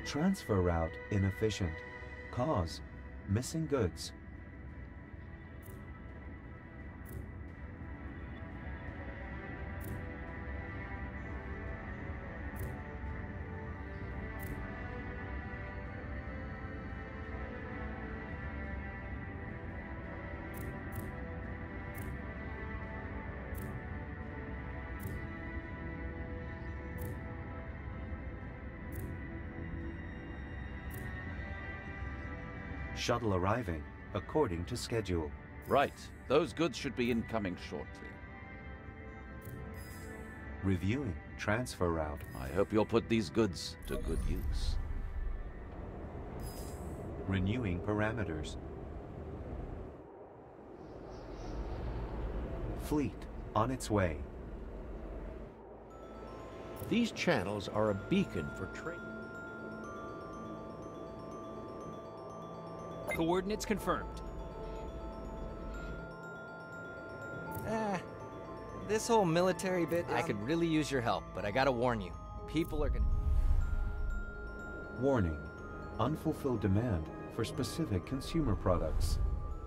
Transfer route inefficient. Cause: missing goods. Shuttle arriving according to schedule. Right. Those goods should be incoming shortly. Reviewing transfer route. I hope you'll put these goods to good use. Renewing parameters. Fleet on its way. These channels are a beacon for trade. Coordinates confirmed. This whole military bit, I could really use your help, but I gotta warn you. People are gonna... Warning: unfulfilled demand for specific consumer products.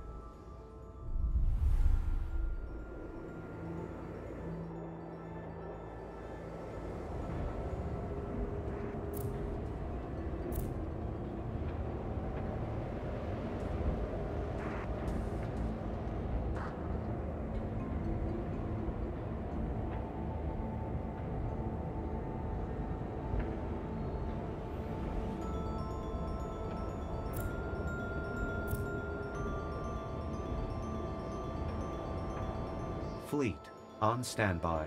Fleet on standby.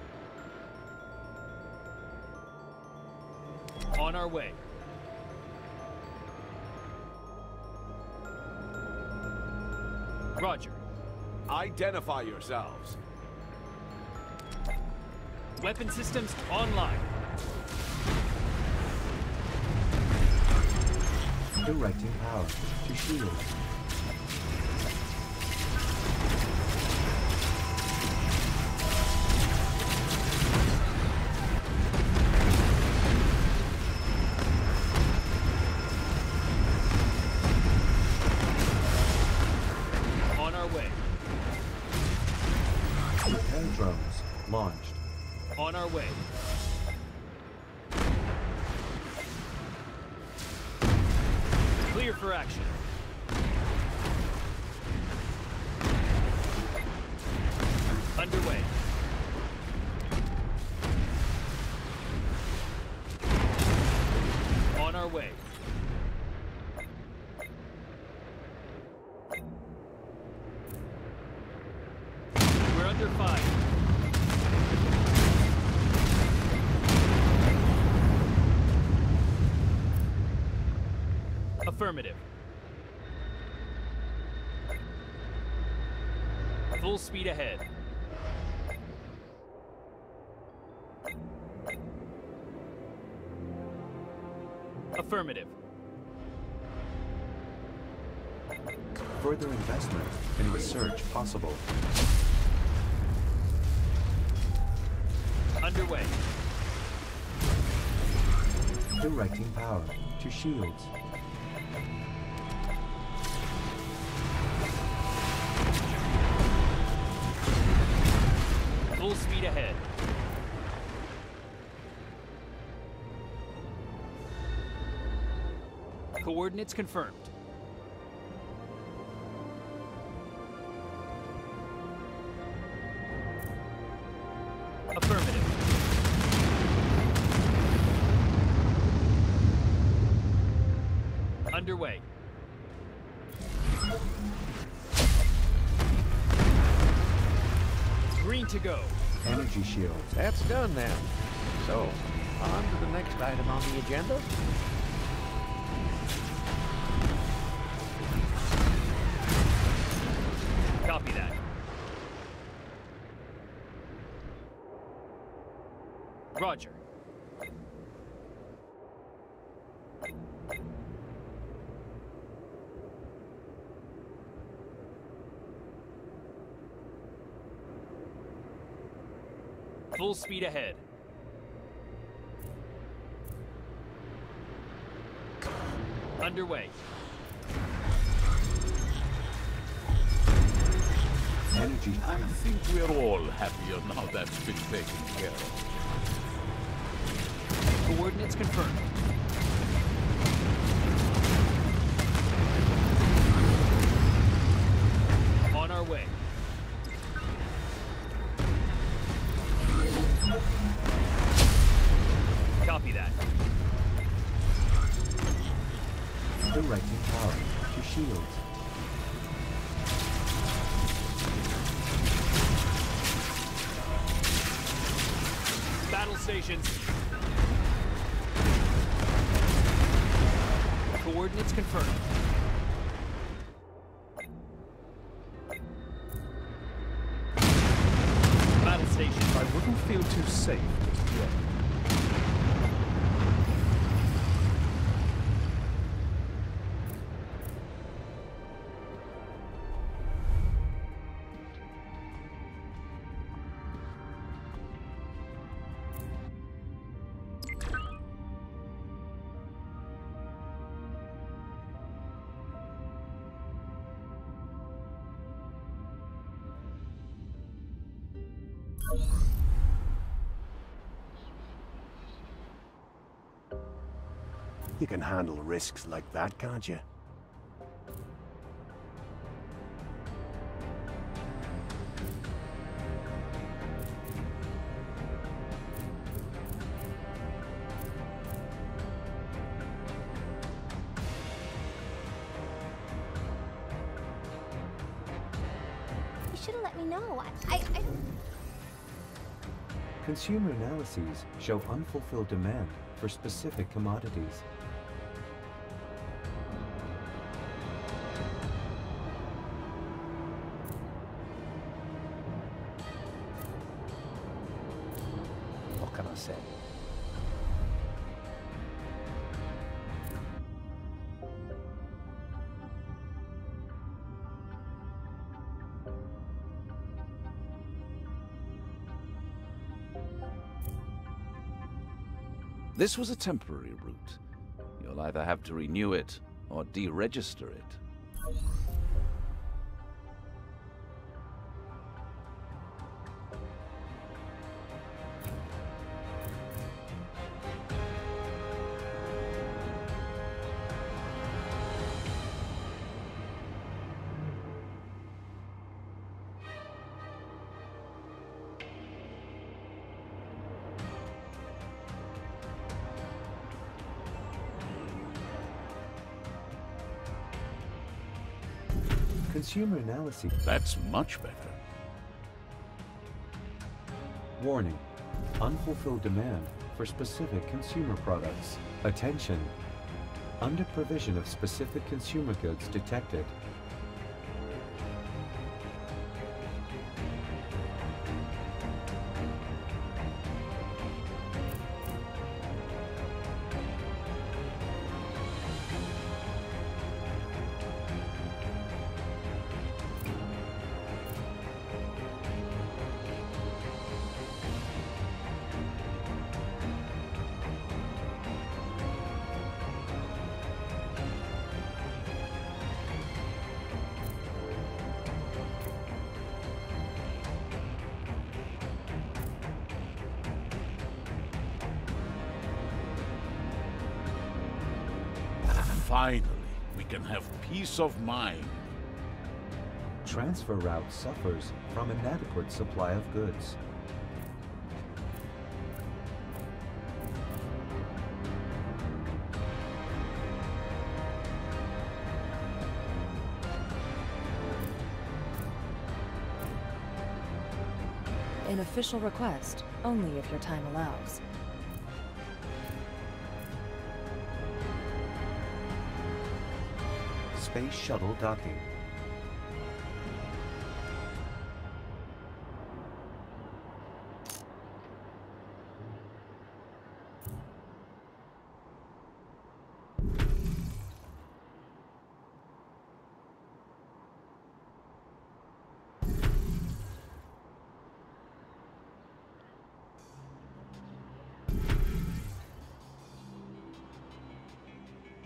On our way. Roger. Identify yourselves. Weapon systems online. Directing power to shield. Drones launched. On our way. Clear for action. Underway. On our way. We're under fire. Affirmative. Full speed ahead. Affirmative. Further investment in research possible. Underway. Directing power to shields. Full speed ahead. Coordinates confirmed. Affirmative. Underway. Green to go. Energy shields. That's done then. So, on to the next item on the agenda. Copy that. Roger. Full speed ahead. Underway. Energy I tank. think we're all happier now that's been taken care of. Coordinates confirmed. On our way. Copy that. Directing power to shields. Battle stations. Coordinates confirmed. Battle station. I wouldn't feel too safe just yet. You can handle risks like that, can't you? You should have let me know. I Consumer analyses show unfulfilled demand for specific commodities. What can I say? This was a temporary route. You'll either have to renew it or deregister it. Consumer analyses. That's much better. Warning. Unfulfilled demand for specific consumer products. Attention. Under provision of specific consumer goods detected. Finally, we can have peace of mind. Transfer route suffers from inadequate supply of goods. An official request, only if your time allows. Space shuttle docking.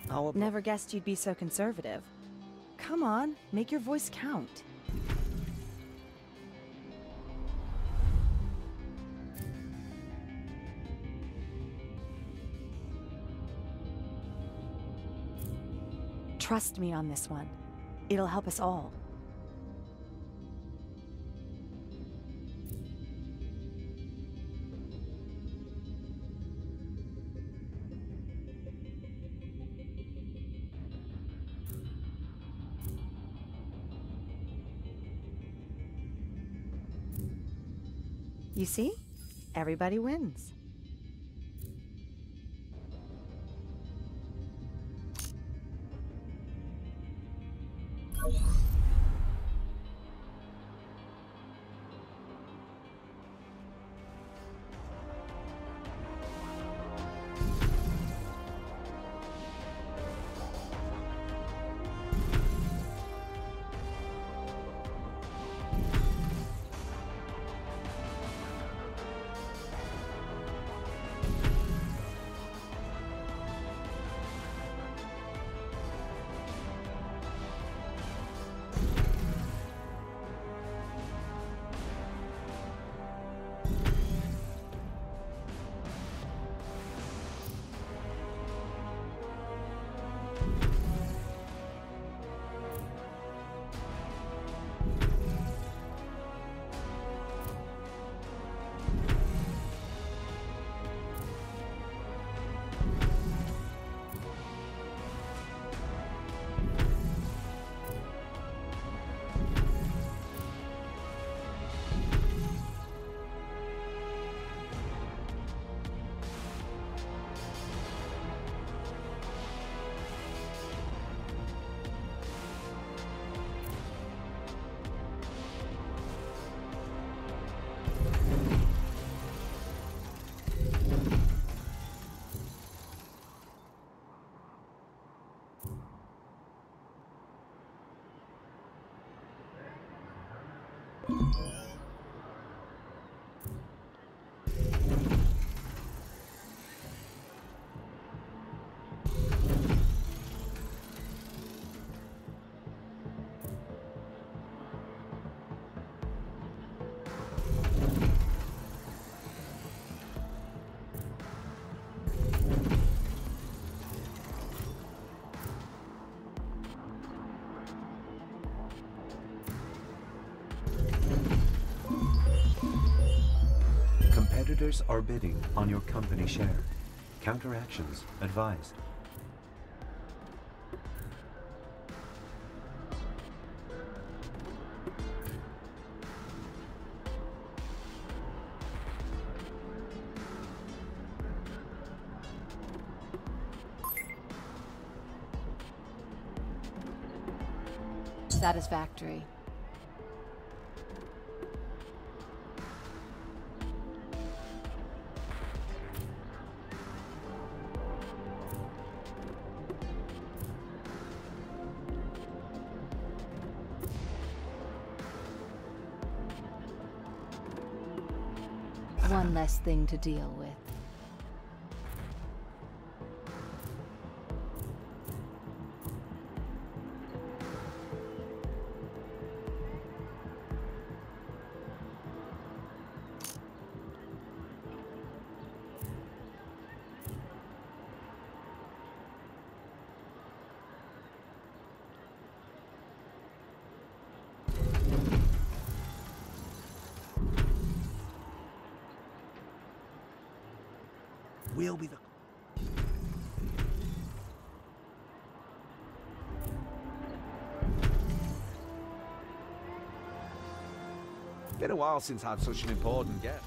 Never guessed you'd be so conservative. Come on, make your voice count. Trust me on this one. It'll help us all. You see? Everybody wins. Competitors are bidding on your company share. Counteractions advised. Satisfactory. One less thing to deal with. We'll be the... Been a while since I had such an important guest.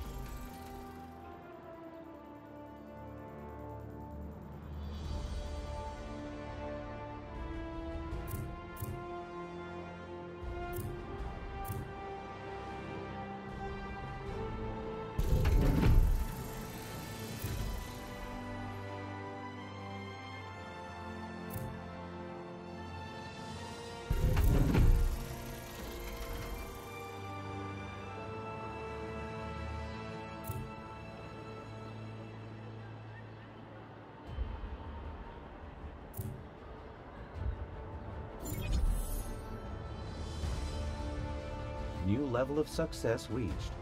level of success reached.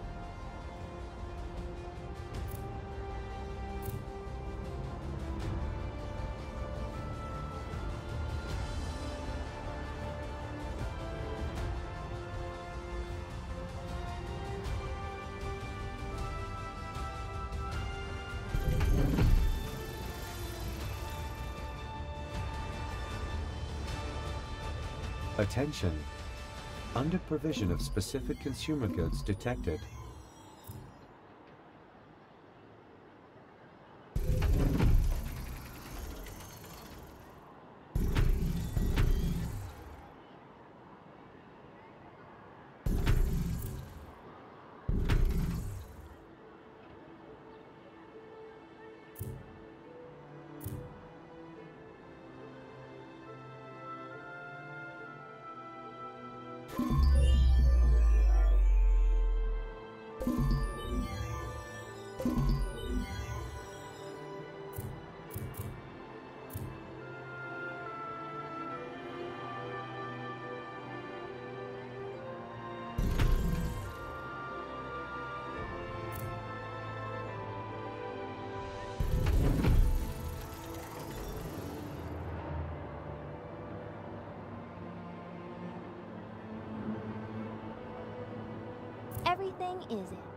Attention! Under provision of specific consumer goods detected. Everything is it.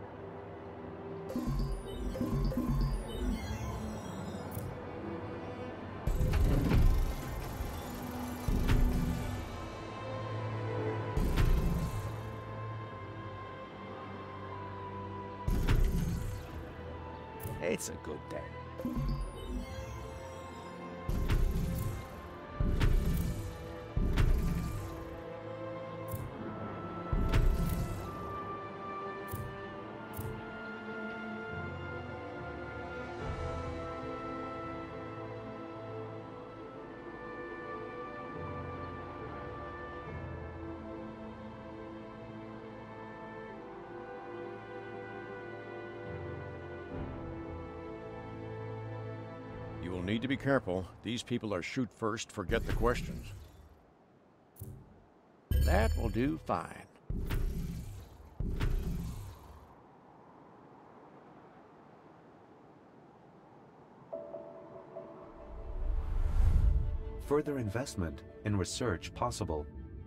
It's a good day. You will need to be careful. These people are shoot first, forget the questions. That will do fine. Further investment in research possible.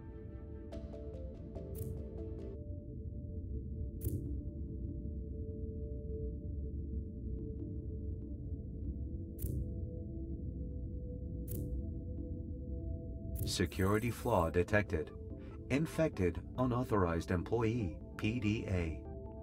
Security flaw detected. Infected unauthorized employee, PDA.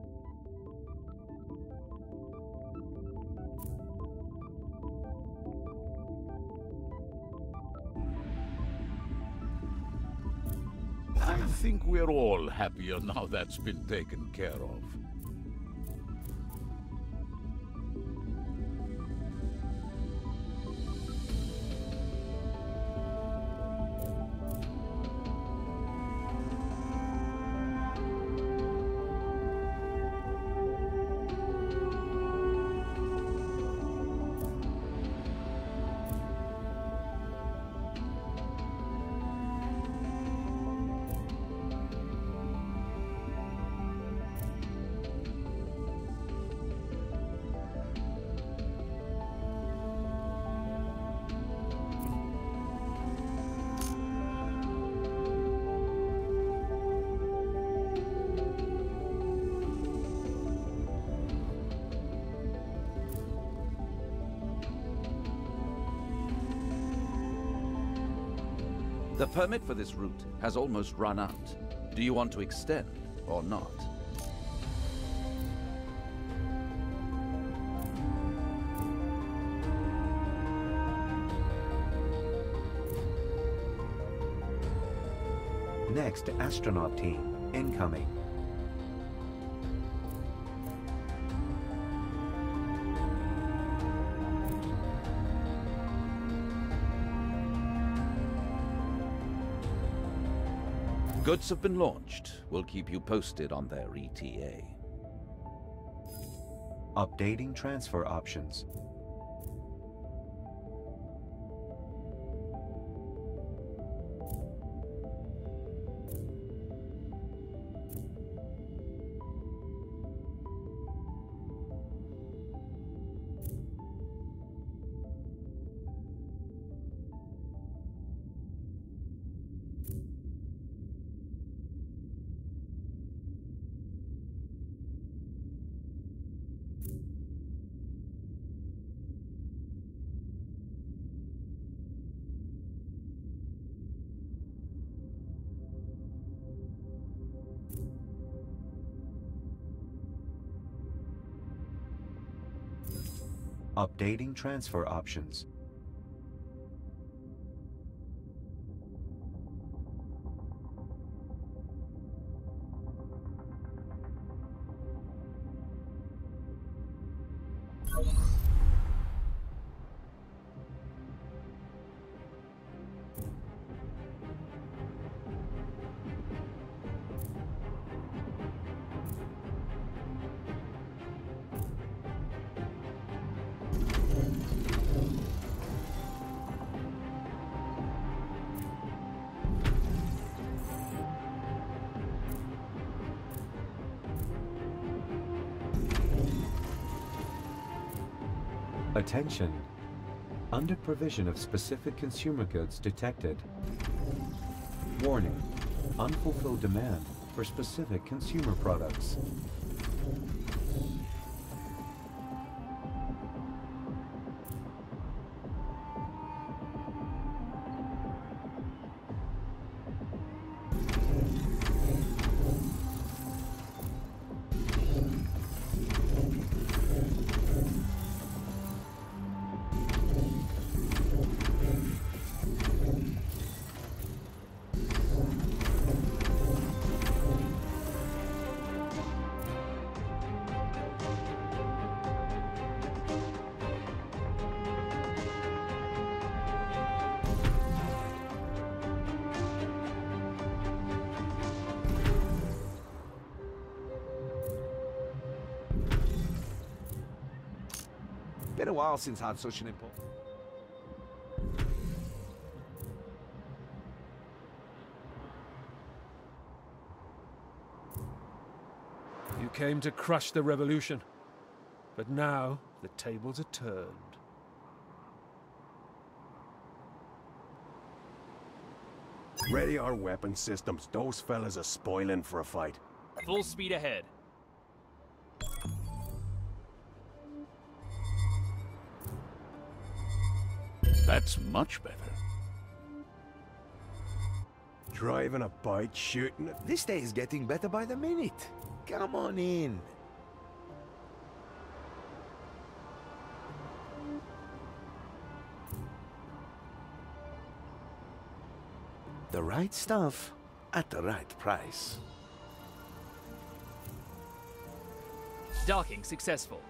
I think we're all happier now that's been taken care of. The permit for this route has almost run out. Do you want to extend or not? Next astronaut team incoming. Goods have been launched. We'll keep you posted on their ETA. Updating transfer options. Updating transfer options. Attention! Under provision of specific consumer goods detected. Warning! Unfulfilled demand for specific consumer products. Been a while since I had such an impulse. You came to crush the revolution, but now the tables are turned. Ready our weapon systems. Those fellas are spoiling for a fight. Full speed ahead. That's much better. Driving a bike, shooting it. This day is getting better by the minute. Come on in. The right stuff at the right price. Docking successful.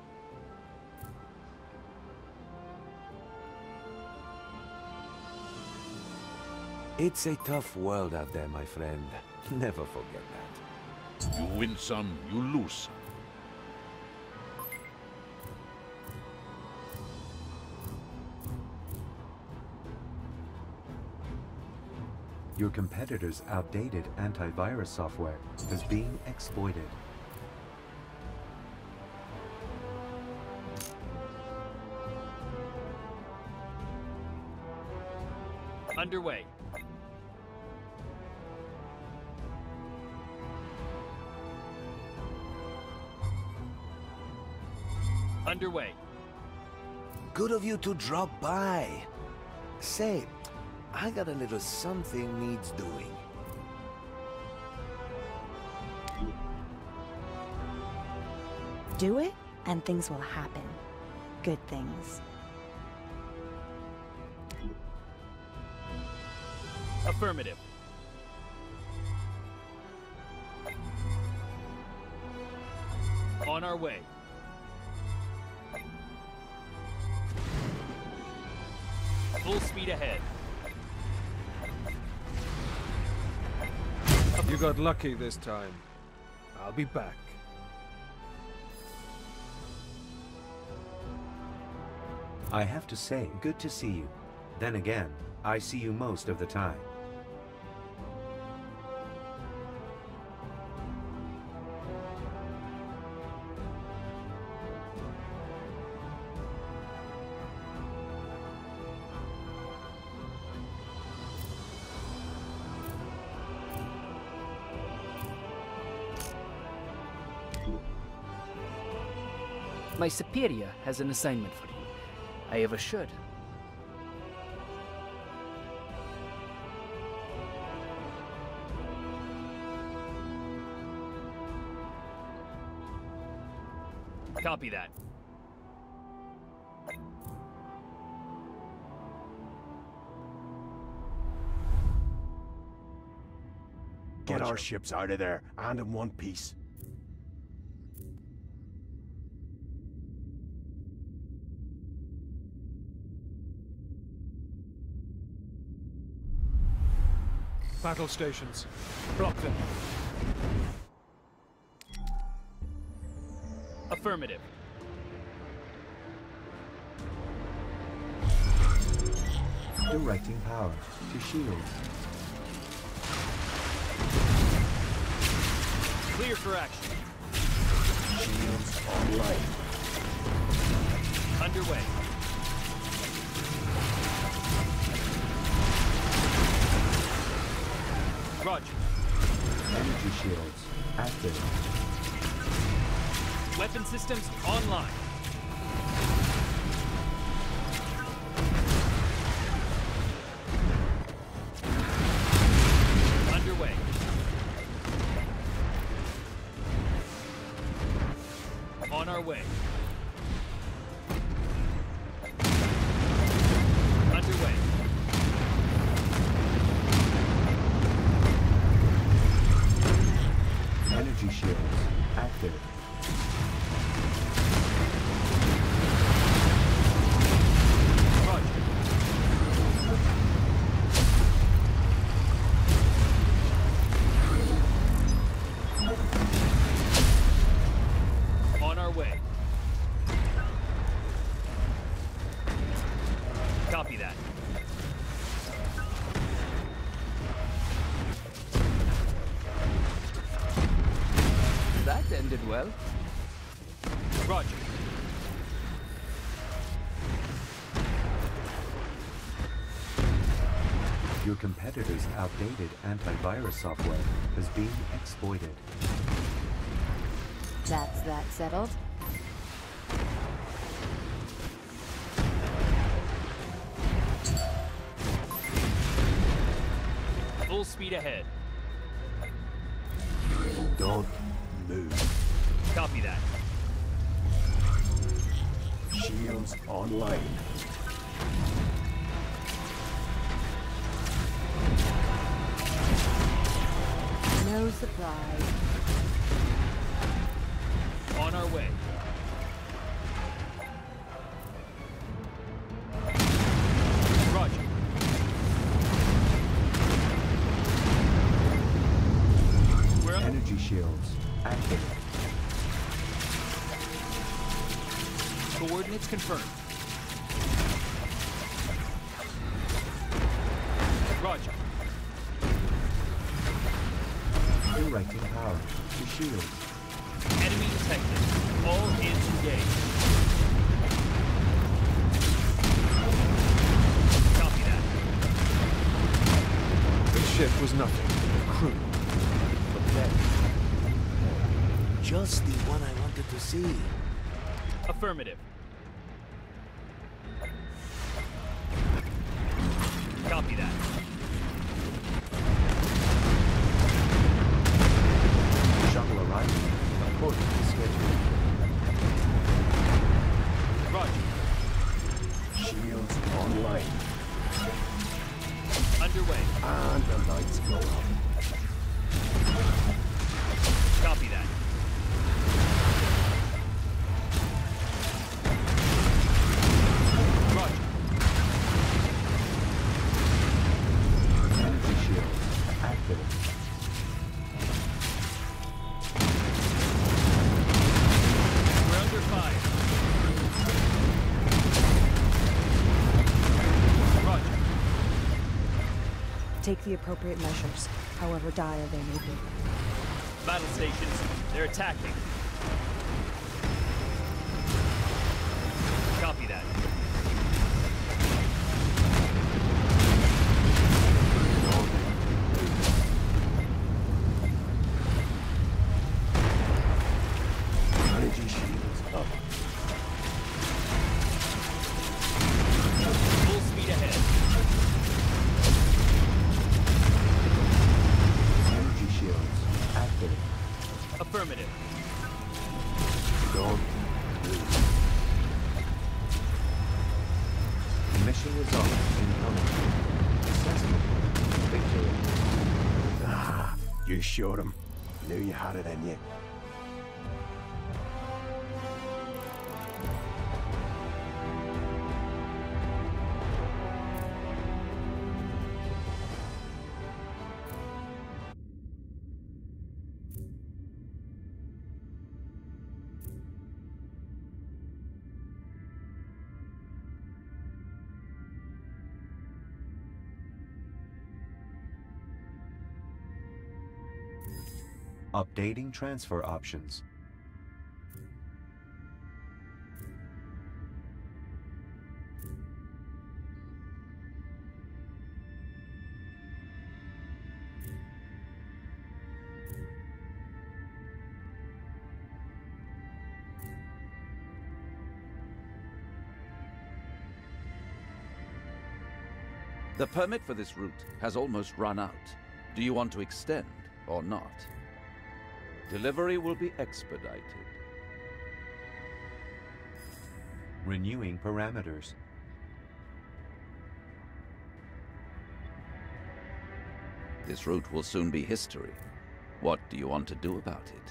It's a tough world out there, my friend. Never forget that. You win some, you lose some. Your competitor's outdated antivirus software is being exploited. Underway. Underway. Good of you to drop by. Say, I got a little something needs doing. Do it, and things will happen. Good things. Affirmative. On our way. Full speed ahead. You got lucky this time. I'll be back. I have to say, good to see you. Then again, I see you most of the time. My superior has an assignment for you. I ever should. Copy that. Get bunch our of- ships out of there, and in one piece. Battle stations. Block them. Affirmative. Directing power to shields. Clear for action. Shields online. Underway. Roger. Energy shields active. Weapon systems online. Underway. On our way. Underway. Energy shields active. Roger. On our way. Copy that. That ended well. Roger. Your competitor's outdated antivirus software is being exploited. That's that settled. Full speed ahead. Don't move. Copy that. Shields online. No surprise. On our way. Roger. We're up. Energy shields active. Coordinates confirmed. Roger. Directing power to shields. Enemy detected. All hands engaged. Copy that. The ship was nothing. Crew. That. Just the one I wanted to see. Affirmative. Copy that. Shuttle arriving according to schedule. Roger. Shields online. Underway. And the lights go up. Copy that. Roger. Energy shields active. We're under fire. Roger. Take the appropriate measures, however dire they may be. Battle stations. They're attacking. Copy that. Energy shields up. Full speed ahead. Energy shields active. Affirmative. Don't move. Mission results incoming. Assessment. Victory. Ah, You showed him. Knew you had it in you. Updating transfer options. The permit for this route has almost run out. Do you want to extend or not? Delivery will be expedited. Renewing parameters. This route will soon be history. What do you want to do about it?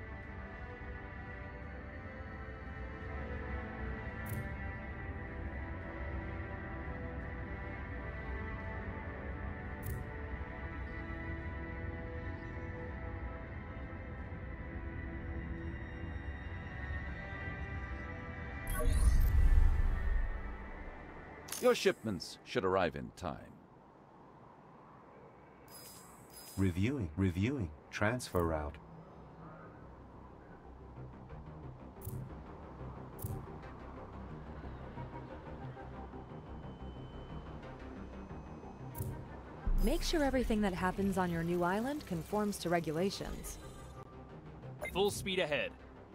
Your shipments should arrive in time. Reviewing. Transfer route. Make sure everything that happens on your new island conforms to regulations. Full speed ahead.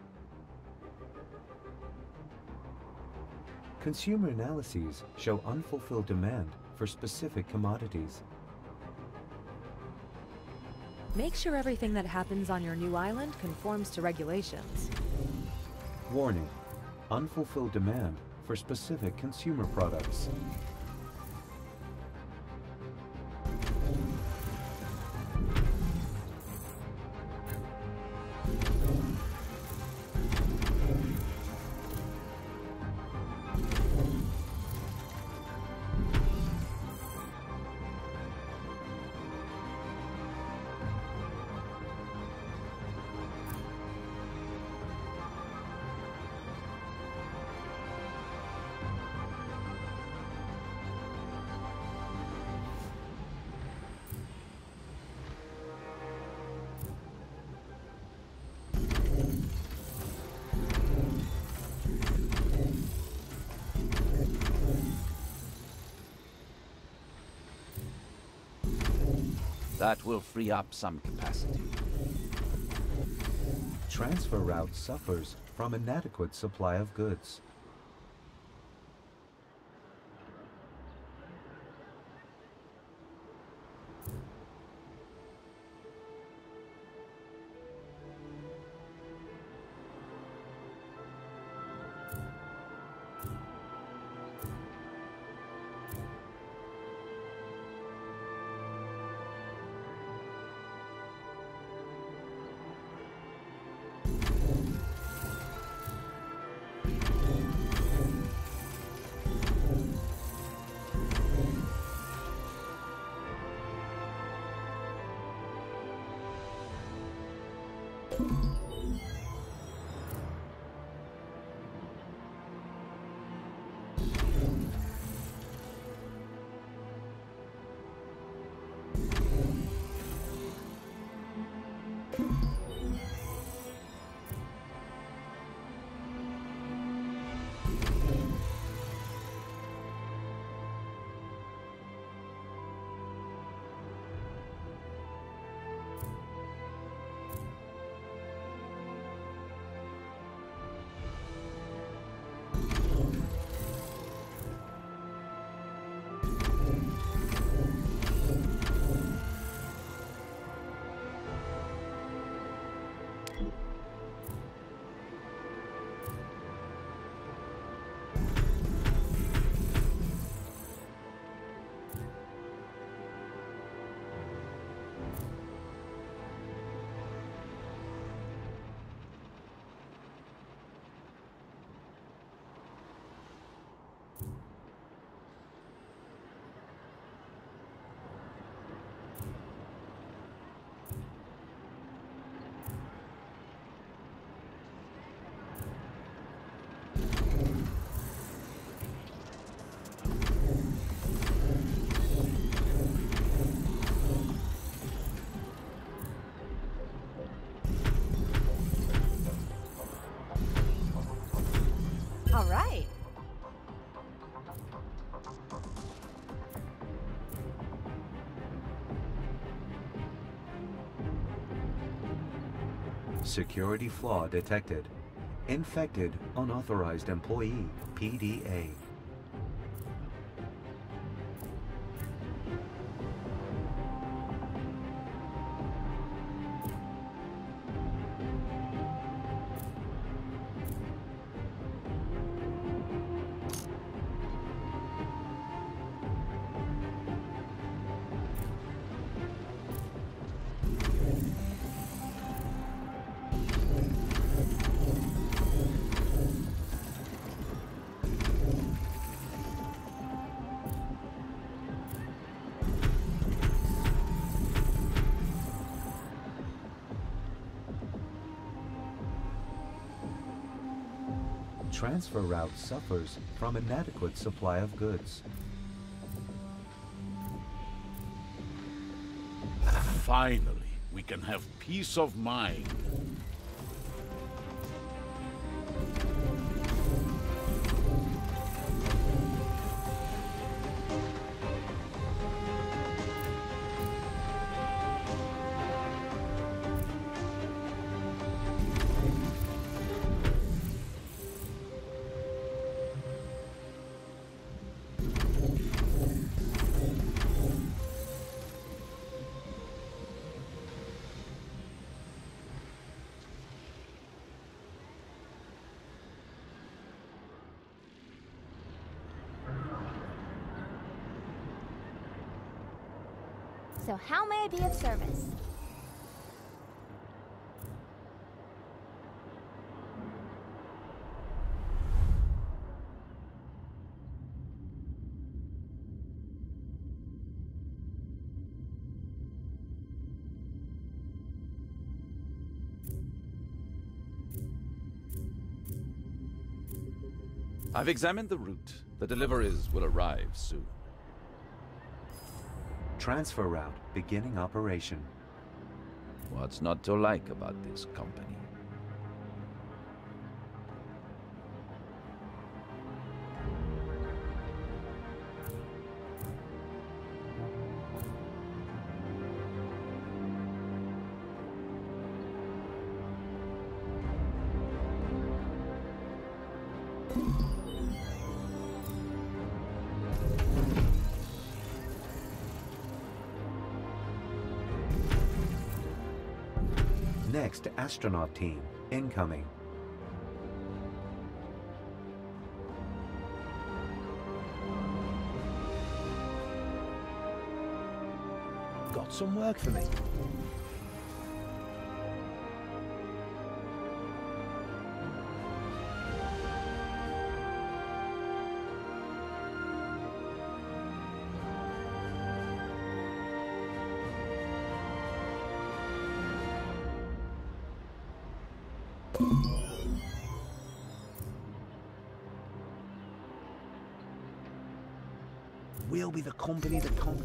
Consumer analyses show unfulfilled demand for specific commodities. Make sure everything that happens on your new island conforms to regulations. Warning: unfulfilled demand for specific consumer products. That will free up some capacity. Transfer route suffers from inadequate supply of goods. Security flaw detected. Infected unauthorized employee, PDA. Transfer route suffers from inadequate supply of goods. Finally, we can have peace of mind. So how may I be of service? I've examined the route. The deliveries will arrive soon. Transfer route beginning operation. What's not to like about this company? Next astronaut team incoming. Got some work for me. We'll be the company that company.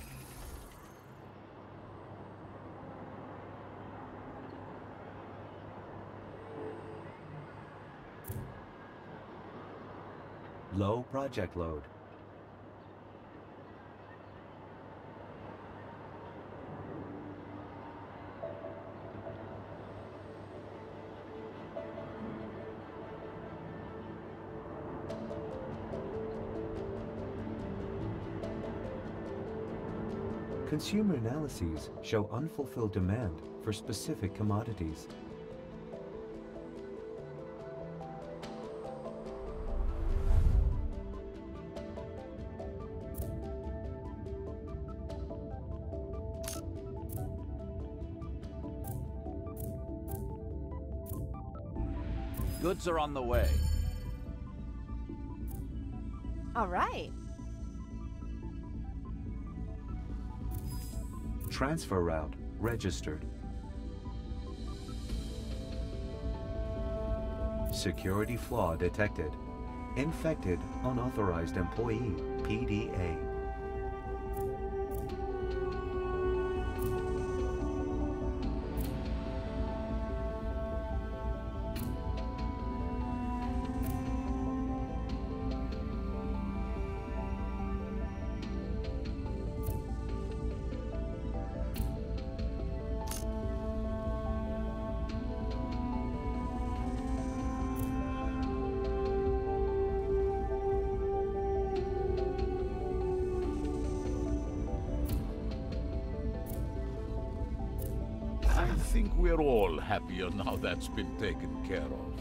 Low project load. Consumer analyses show unfulfilled demand for specific commodities. Goods are on the way. All right. Transfer route registered. Security flaw detected. Infected unauthorized employee, PDA. think we're all happier now that's been taken care of.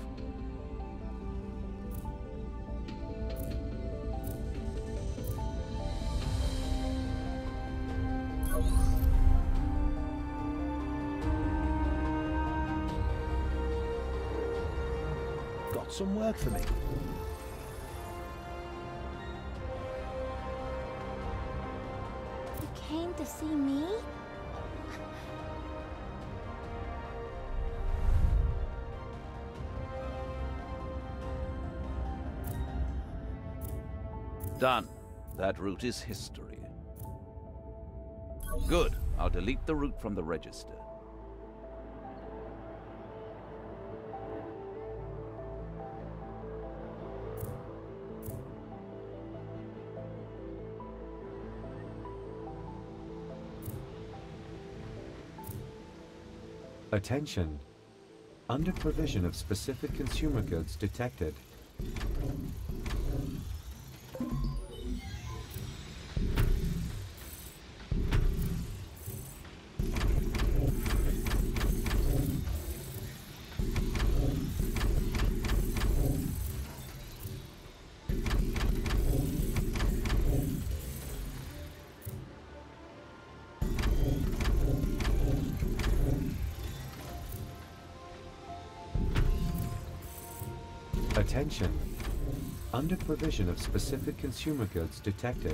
Got some work for me. You came to see me? Done. That route is history. Good. I'll delete the route from the register. Attention. Under provision of specific consumer goods detected. Attention. Under provision of specific consumer goods detected.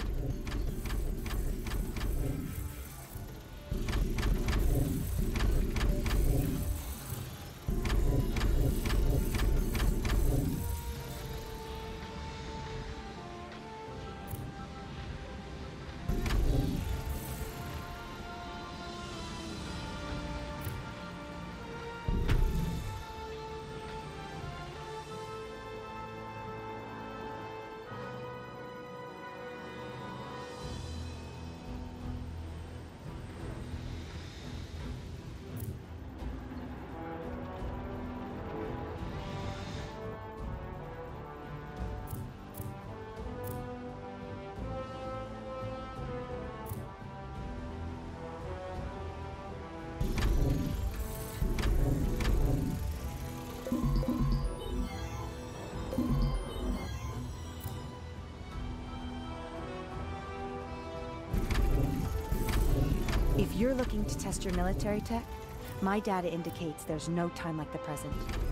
If you're looking to test your military tech, my data indicates there's no time like the present.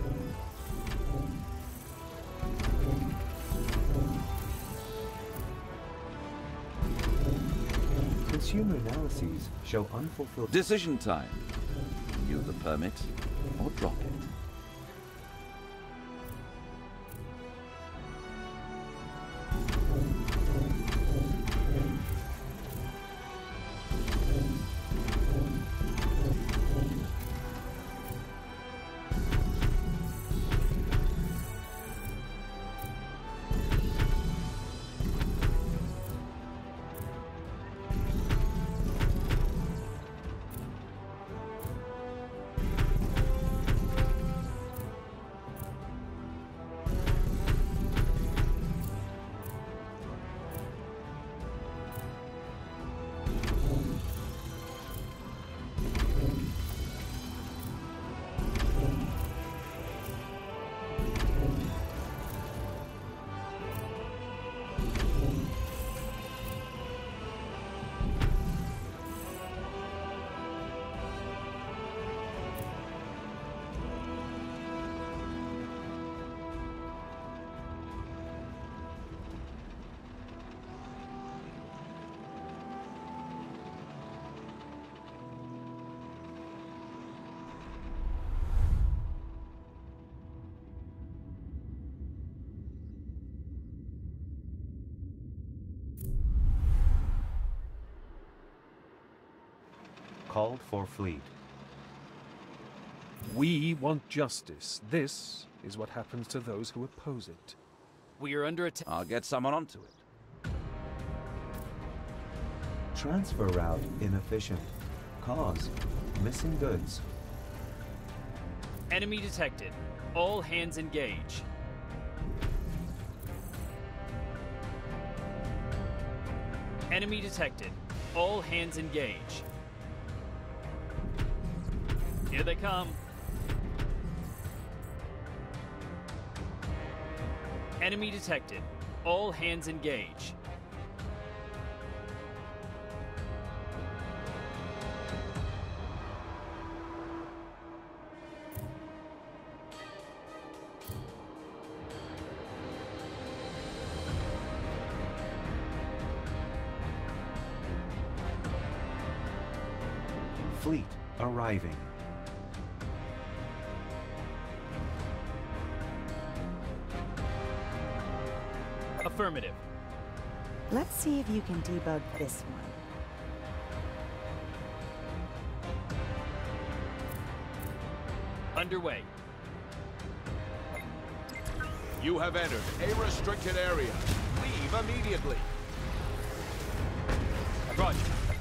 Consumer analyses show unfulfilled... Decision time. Renew the permit or drop it. Called for fleet. We want justice. This is what happens to those who oppose it. We are under attack. I'll get someone onto it. Transfer route inefficient. Cause missing goods. Enemy detected. All hands engage. Enemy detected. All hands engage. Here they come. Enemy detected. All hands engage. Fleet arriving. Affirmative. Let's see if you can debug this one. Underway. You have entered a restricted area. Leave immediately. Roger.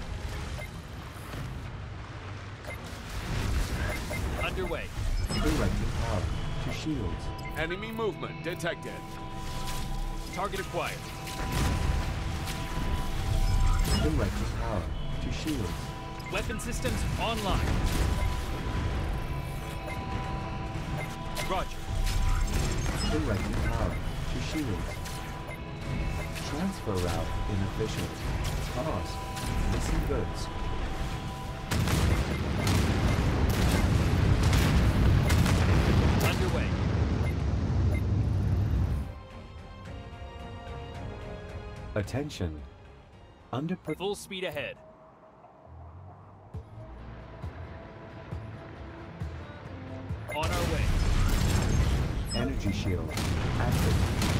Underway. Directing power to shields. Enemy movement detected. Target acquired. Directing power to shields. Weapon systems online. Roger. Directing power to shields. Transfer route inefficient. Cost. Missing goods. Underway. Attention. Under full speed ahead. On our way. Energy shield active.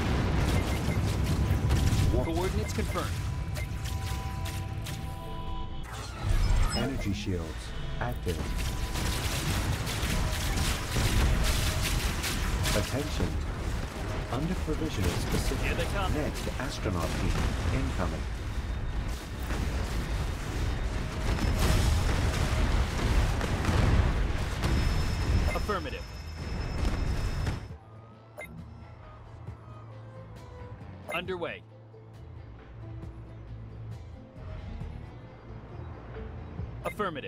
Coordinates confirmed. Energy shields active. Attention. Under provision of specific. Here they come. Next astronaut team incoming. Affirmative. Underway. Affirmative.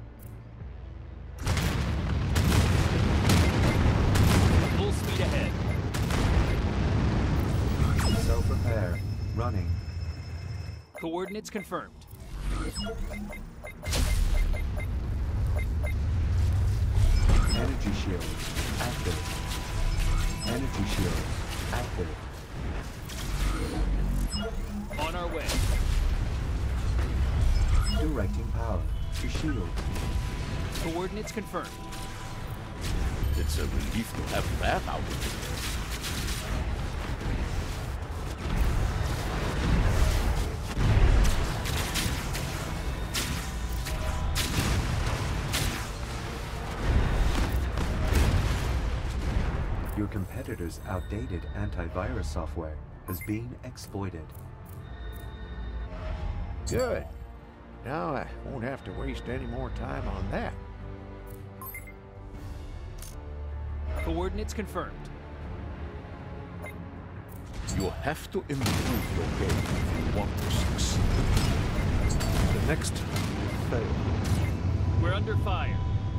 Full speed ahead. Self-repair. Running. Coordinates confirmed. Energy shield active. Energy shield active. On our way. Directing power to shield. Coordinates confirmed. It's a relief to have that out of the way. Your competitor's outdated antivirus software has been exploited. Good. Now I won't have to waste any more time on that. Coordinates confirmed. You have to improve your game if you want to succeed. The next fail. We're under fire.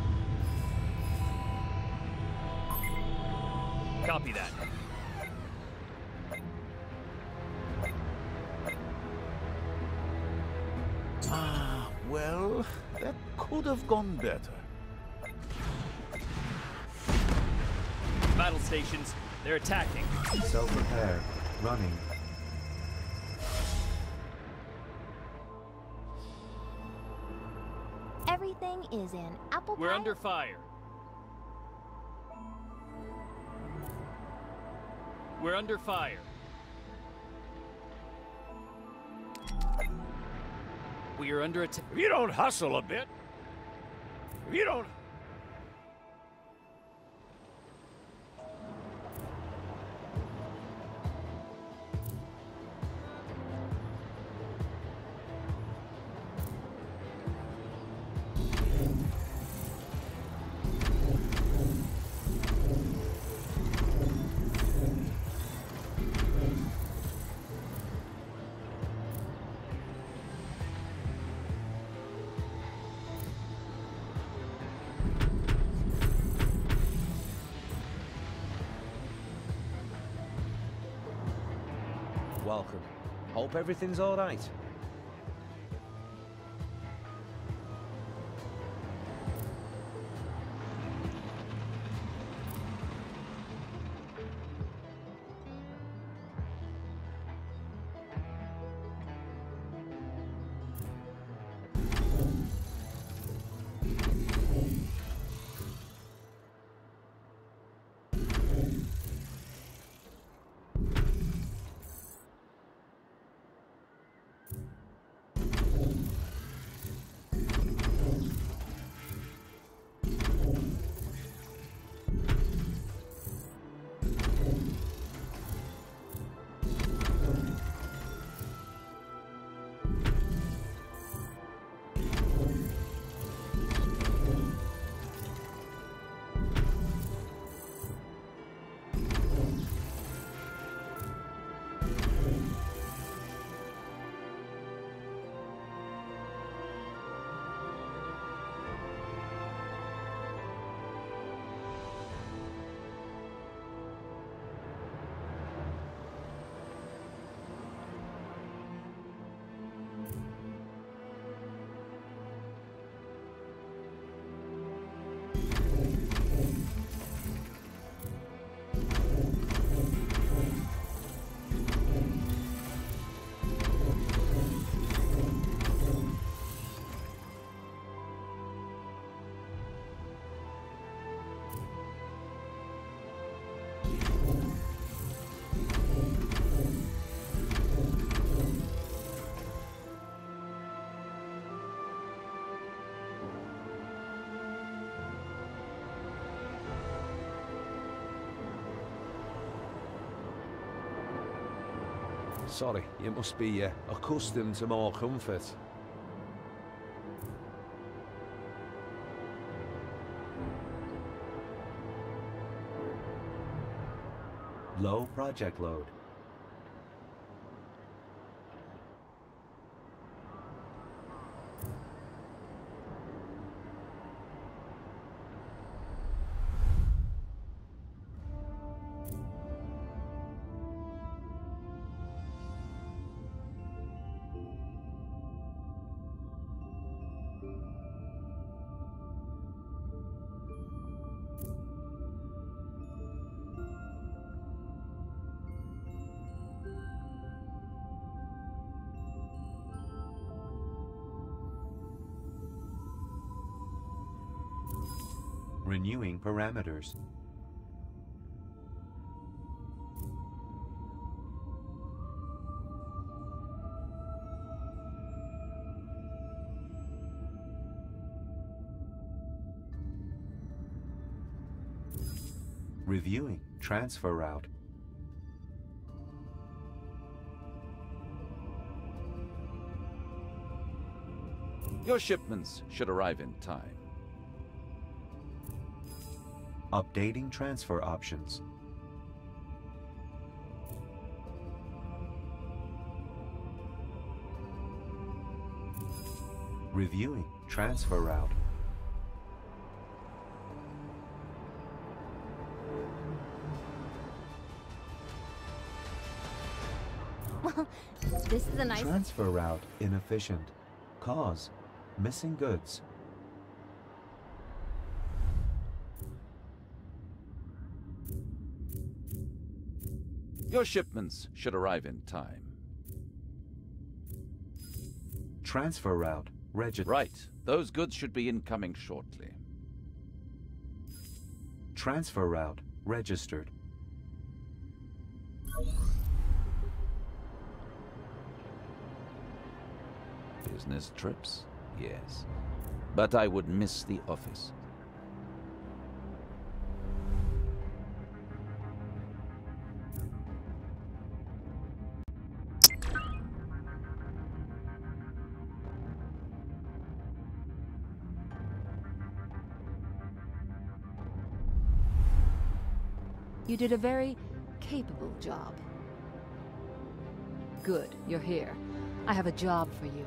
Copy that. Well, that could have gone better. Battle stations. They're attacking. Self-repair. Running. Everything is in apple pie. We're under fire. We're under fire. We are under attack. If you don't hustle a bit, if you don't... welcome. Hope everything's all right. Sorry, you must be accustomed to more comfort. Low project load. Renewing parameters. Reviewing transfer route. Your shipments should arrive in time. Updating transfer options. Reviewing transfer route. Well, this is a nice... Transfer route inefficient. Cause missing goods. Your shipments should arrive in time. Transfer route registered. Right. Those goods should be incoming shortly. Transfer route registered. Business trips? Yes. But I would miss the office. You did a very capable job. Good, you're here. I have a job for you.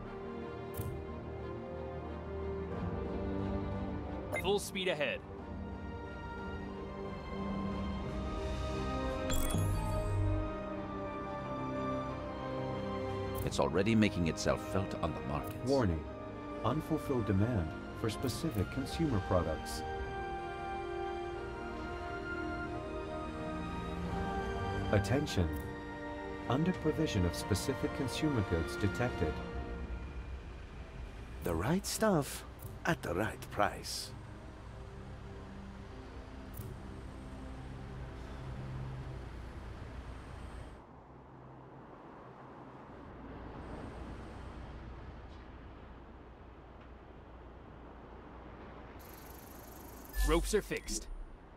Full speed ahead. It's already making itself felt on the markets. Warning. Unfulfilled demand for specific consumer products. Attention. Under provision of specific consumer goods detected. The right stuff at the right price. Ropes are fixed.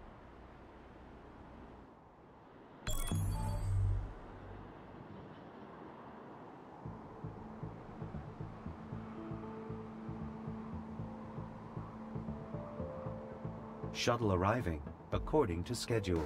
Shuttle arriving according to schedule.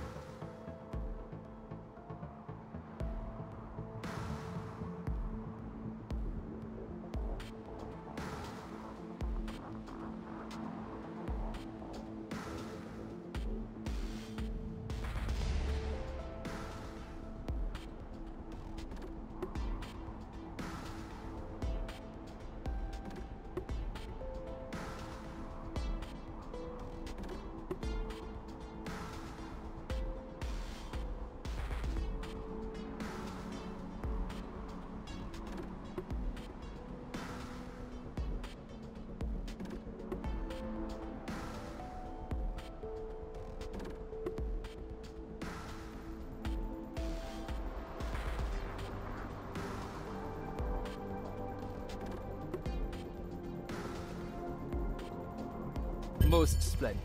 Most splendid.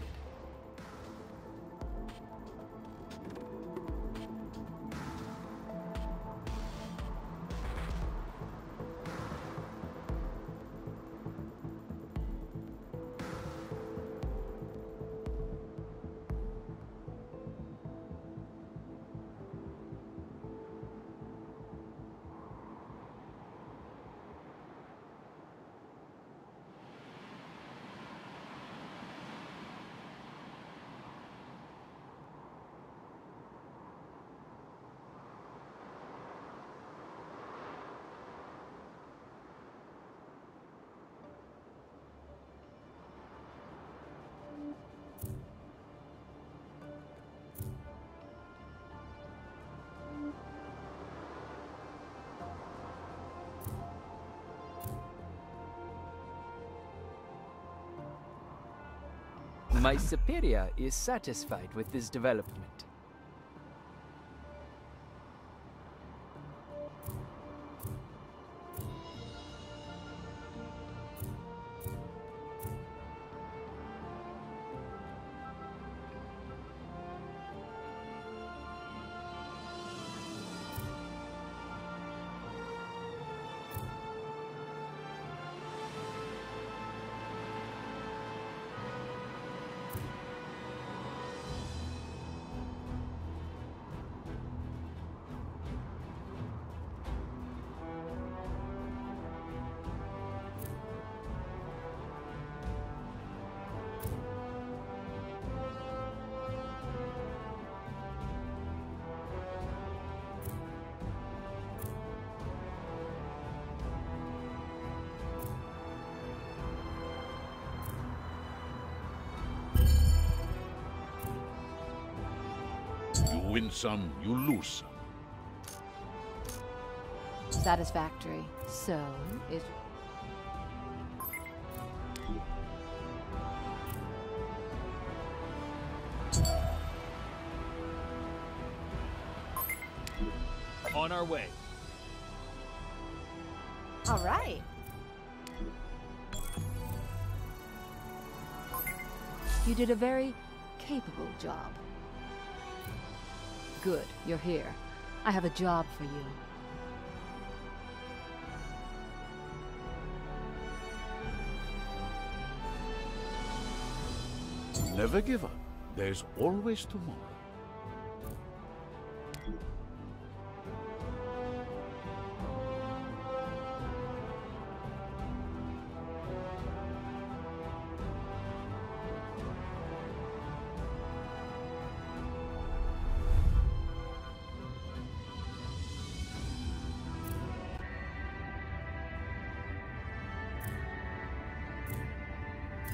My superior is satisfied with this development. You win some, you lose some. Satisfactory. So, is... On our way. All right. You did a very capable job. Good, you're here. I have a job for you. Never give up. There's always tomorrow.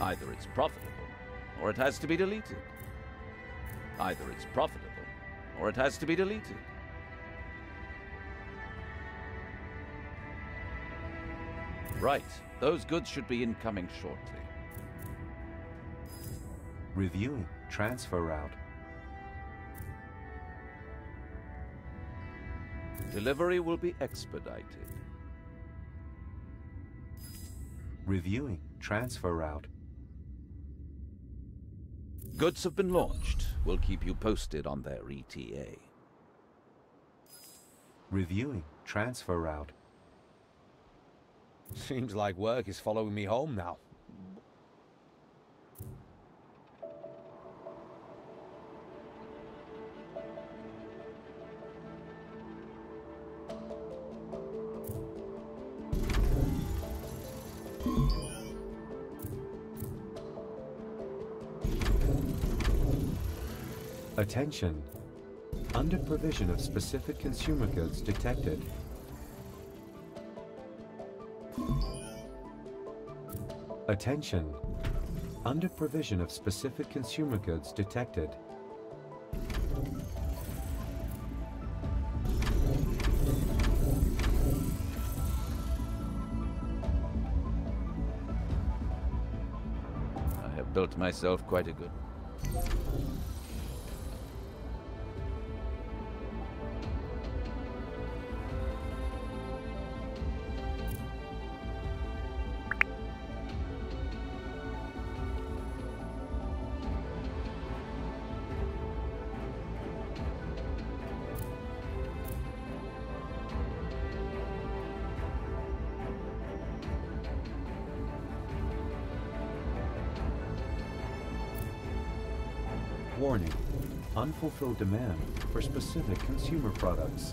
Either it's profitable, or it has to be deleted. Either it's profitable, or it has to be deleted. Right. Those goods should be incoming shortly. Reviewing transfer route. Delivery will be expedited. Reviewing transfer route. Goods have been launched. We'll keep you posted on their ETA. Reviewing transfer route. Seems like work is following me home now. Attention! Under provision of specific consumer goods detected. Attention! Under provision of specific consumer goods detected. I have built myself quite a good... Warning, unfulfilled demand for specific consumer products.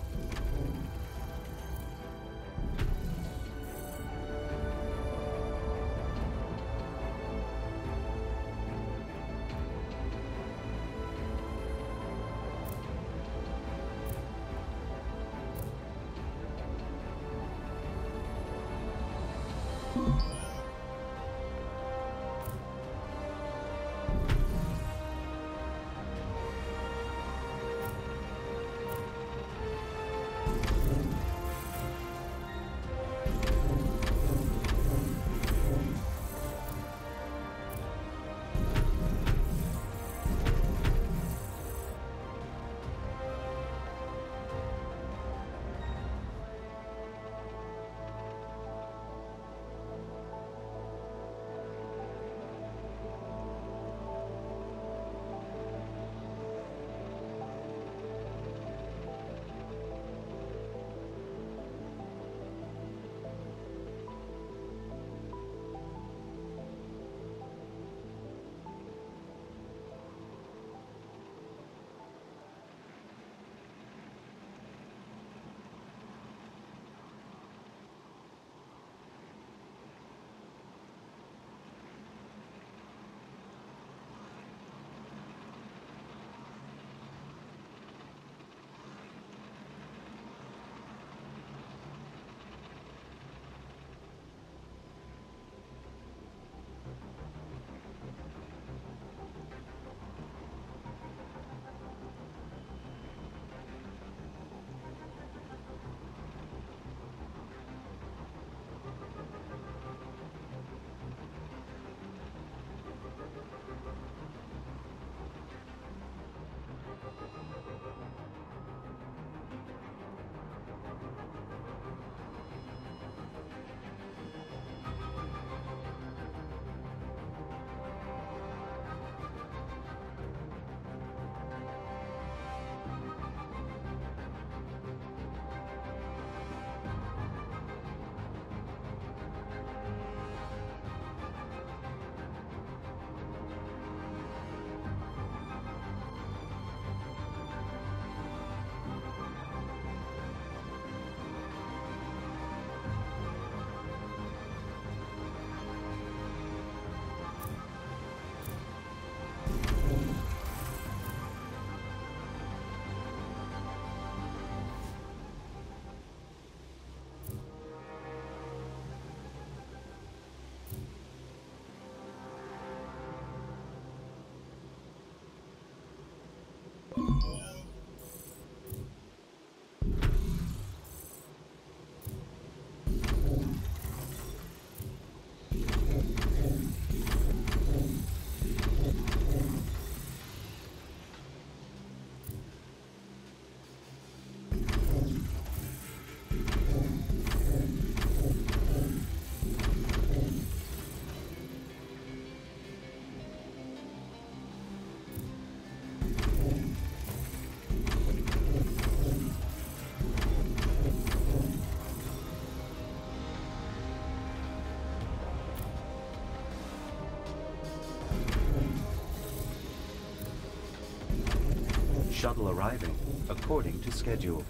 Shuttle arriving according to schedule.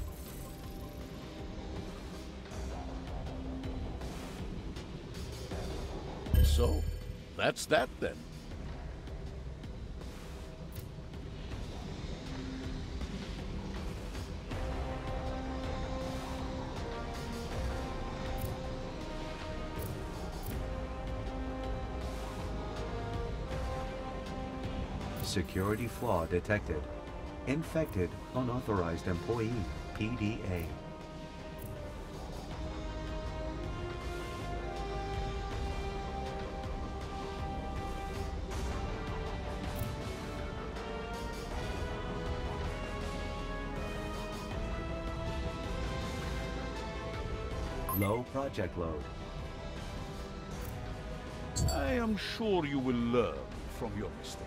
So, that's that then. Security flaw detected. Infected unauthorized employee, PDA. Low project load. I am sure you will learn from your mistakes.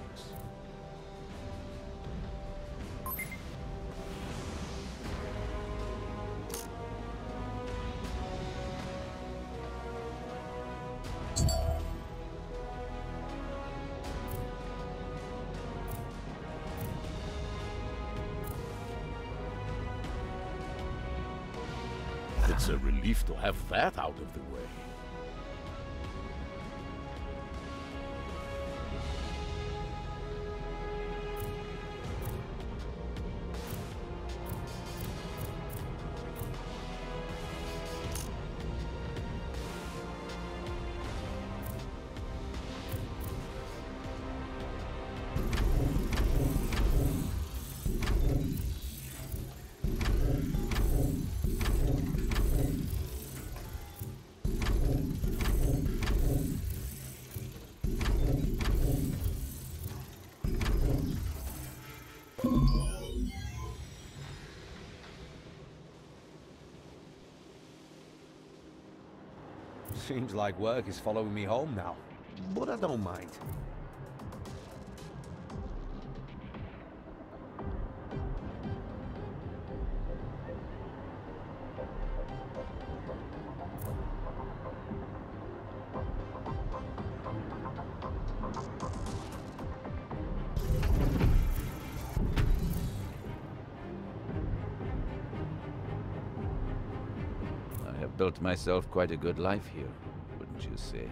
It's a relief to have that out of the way. Seems like work is following me home now, but I don't mind. Built myself quite a good life here, wouldn't you say?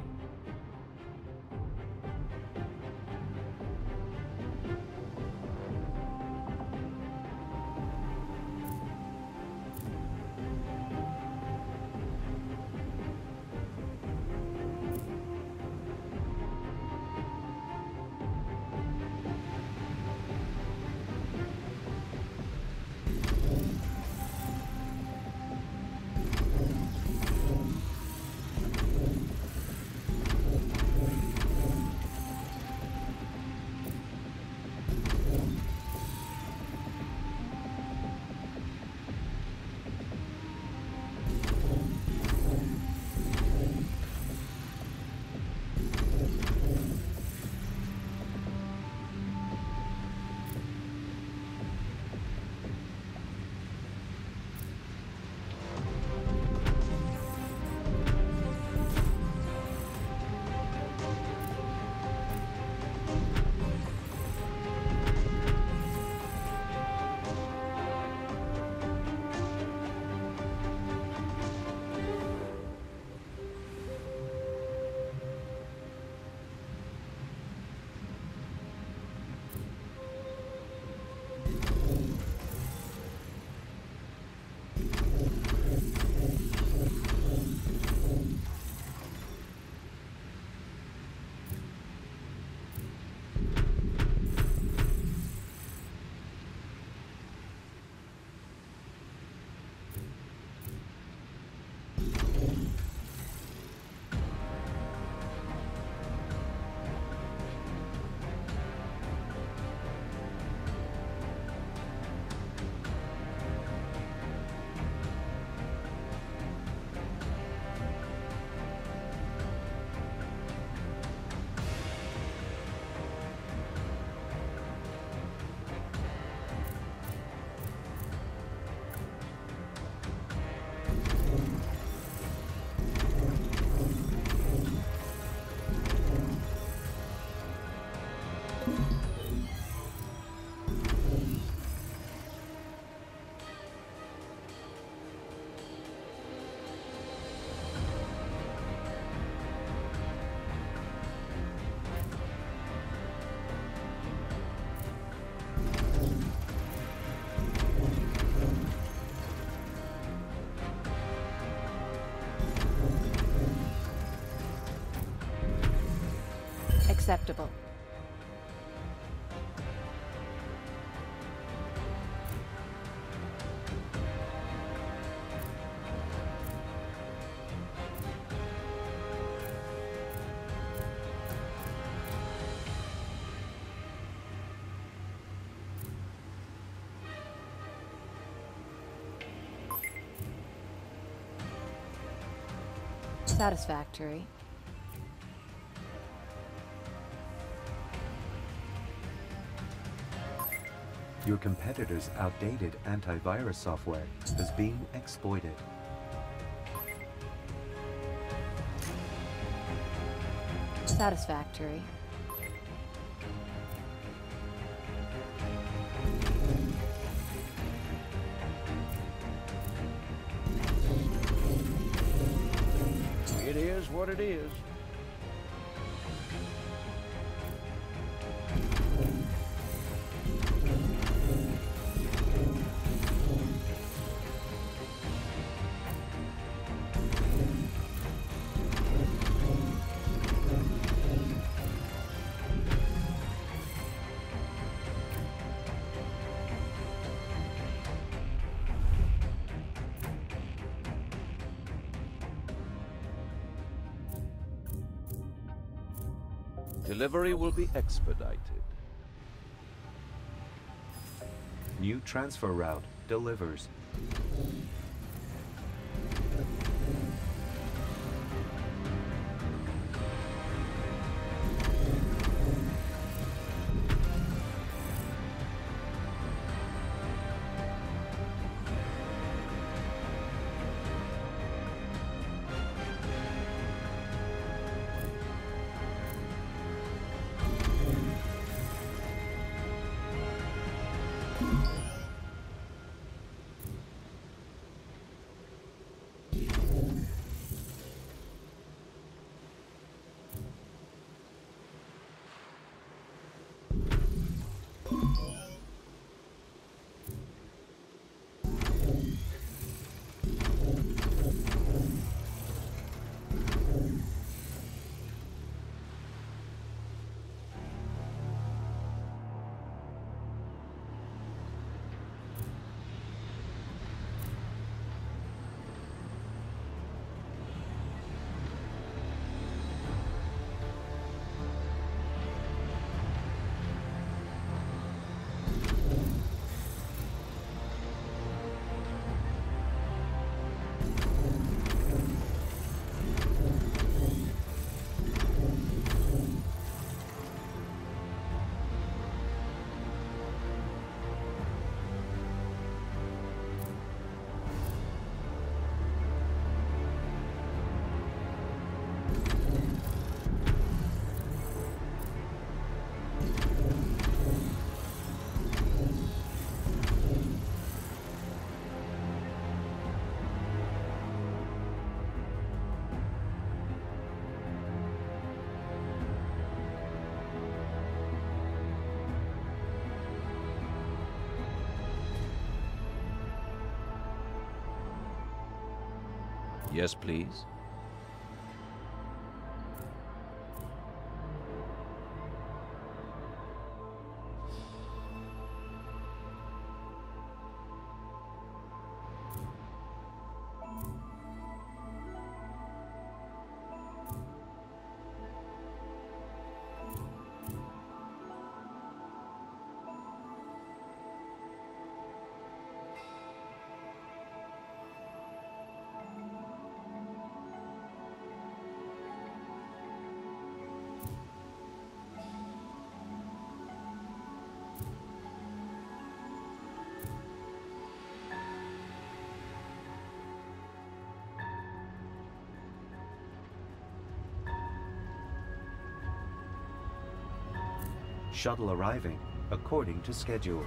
Acceptable. Satisfactory. Your competitor's outdated antivirus software is being exploited. Satisfactory. It is what it is. Delivery will be expedited. New transfer route delivers. Yes, please. Shuttle arriving according to schedule.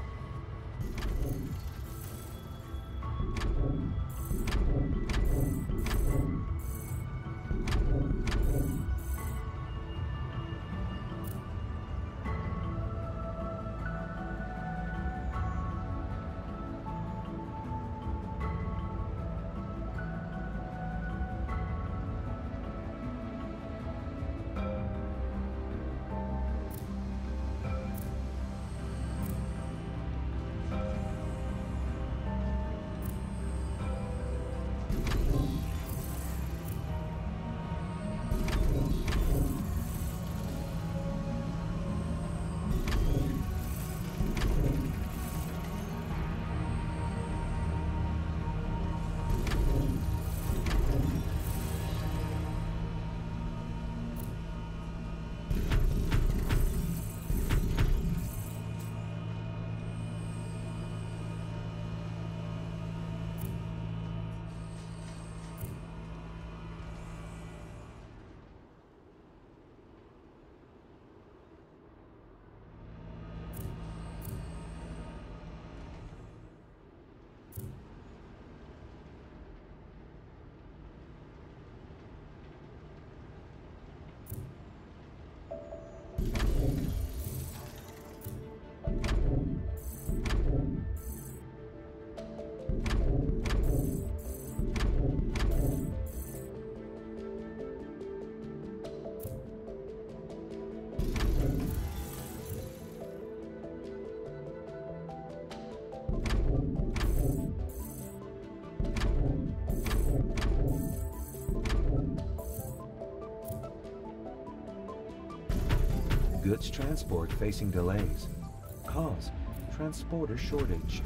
Goods transport facing delays. Cause transporter shortage.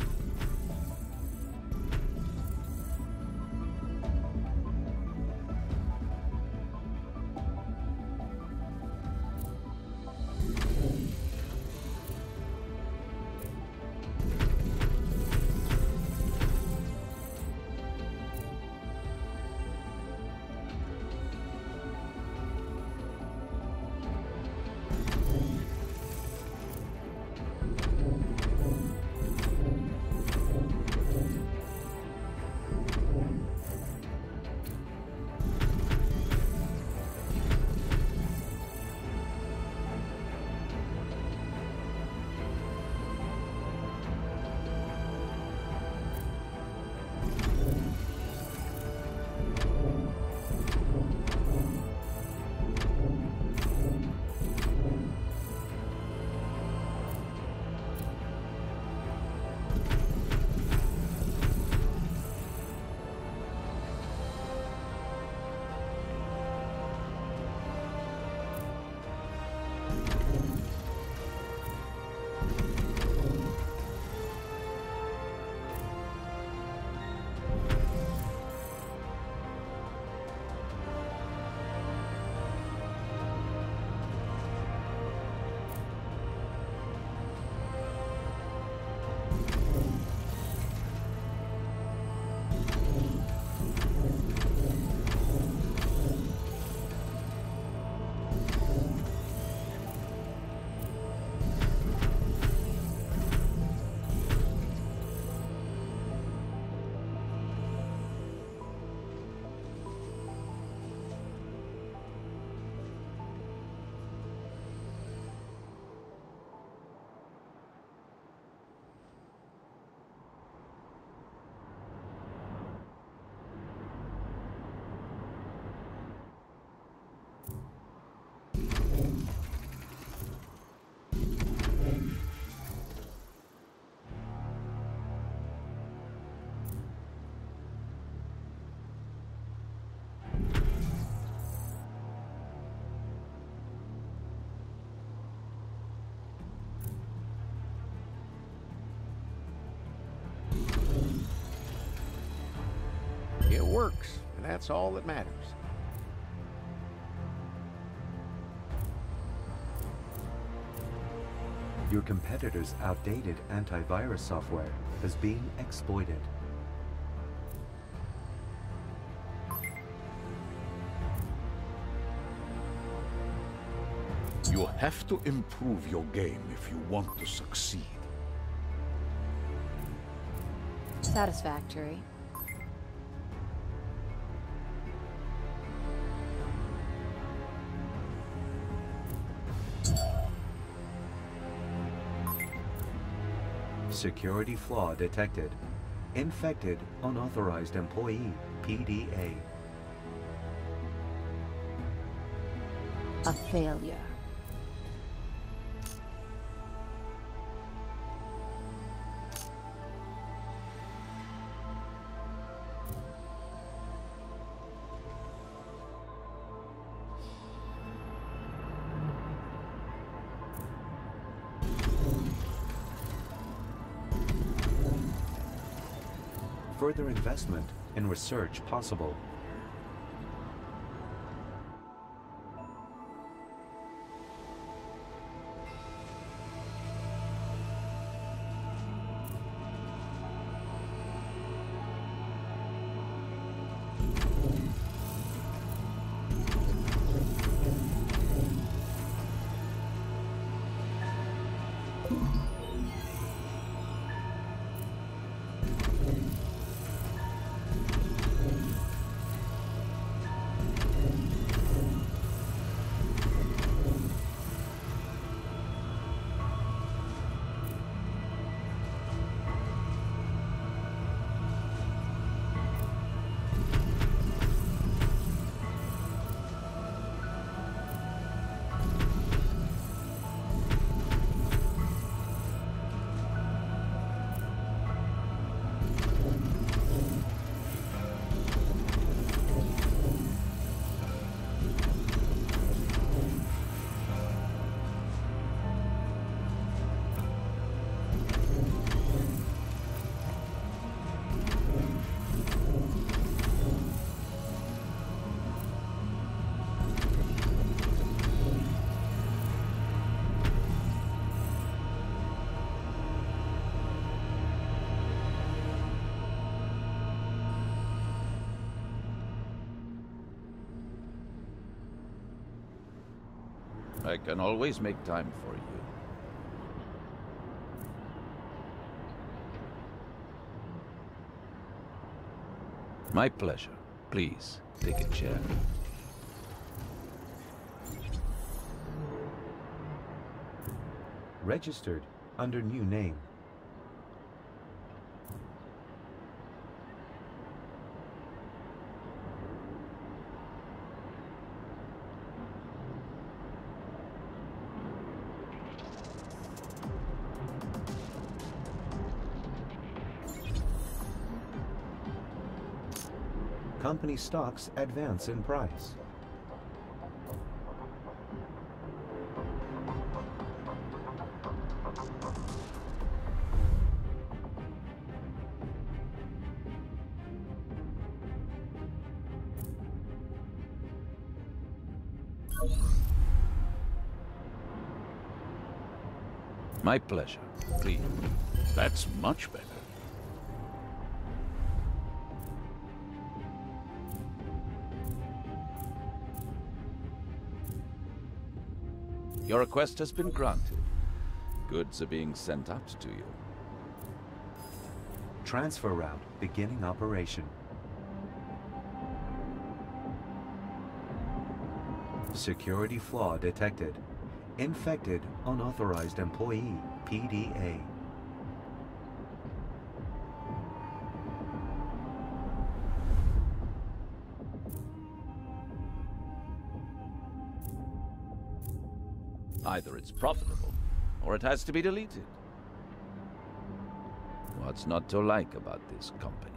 It works, and that's all that matters. Your competitor's outdated antivirus software is being exploited. You have to improve your game if you want to succeed. Satisfactory. Security flaw detected. Infected unauthorized employee, PDA. A failure. Further investment in research possible. I can always make time for you. My pleasure. Please, take a chair. Registered under new name. Company stocks advance in price. My pleasure. Please. That's much better. Your request has been granted. Goods are being sent out to you. Transfer route beginning operation. Security flaw detected. Infected unauthorized employee, PDA. Either it's profitable, or it has to be deleted. What's not to like about this company?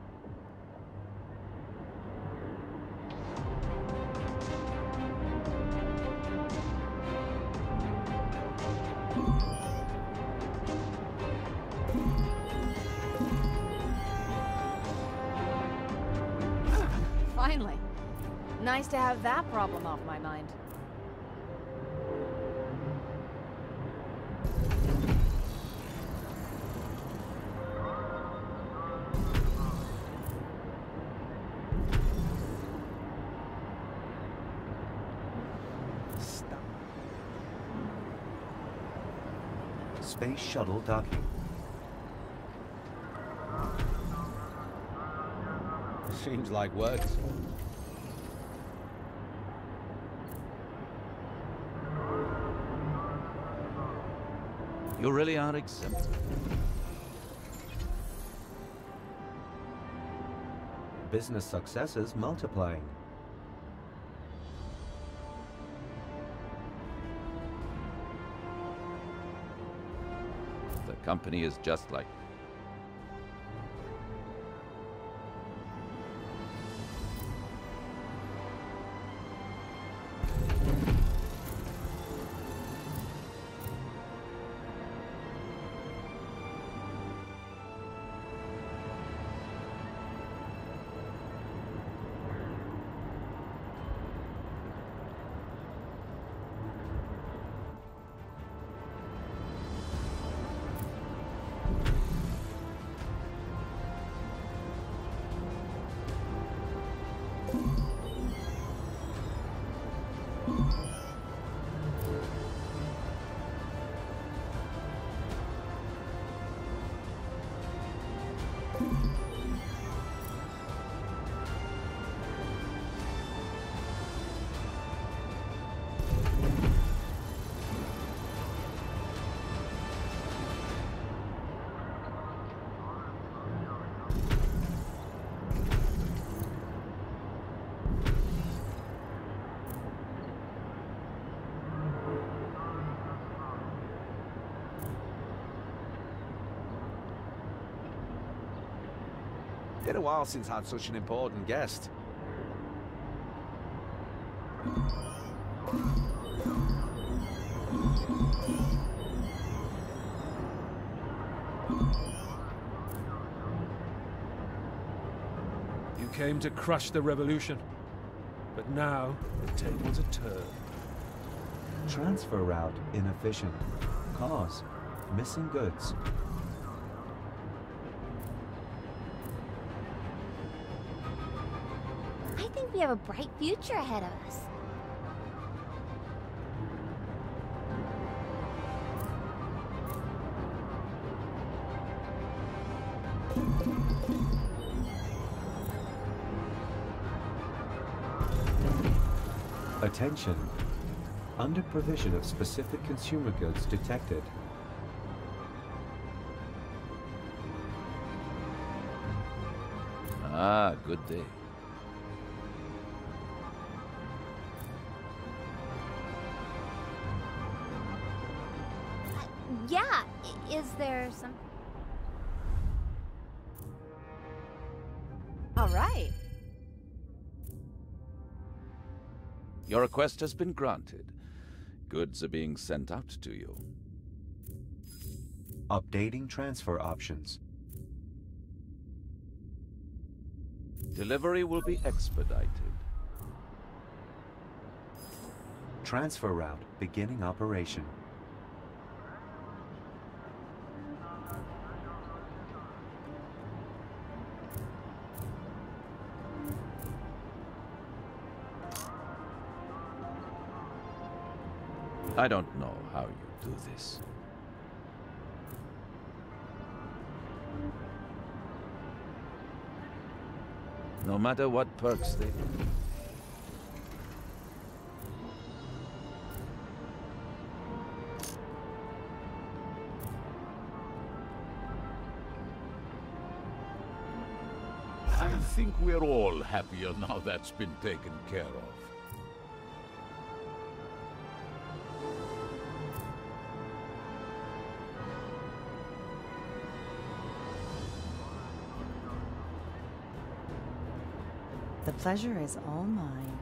Finally. Nice to have that problem off my mind. Space shuttle docking. Seems like work. You really are exempt. Business successes multiplying. The company is just like... Been a while since I had such an important guest. You came to crush the revolution, but now the tables are turned. Transfer route inefficient. Cause missing goods. I think we have a bright future ahead of us. Attention. Under provision of specific consumer goods detected. Ah, good day. Yeah, is there some... All right. Your request has been granted. Goods are being sent out to you. Updating transfer options. Delivery will be expedited. Transfer route beginning operation. I don't know how you do this. No matter what perks they give. I think we're all happier now that's been taken care of. The pleasure is all mine.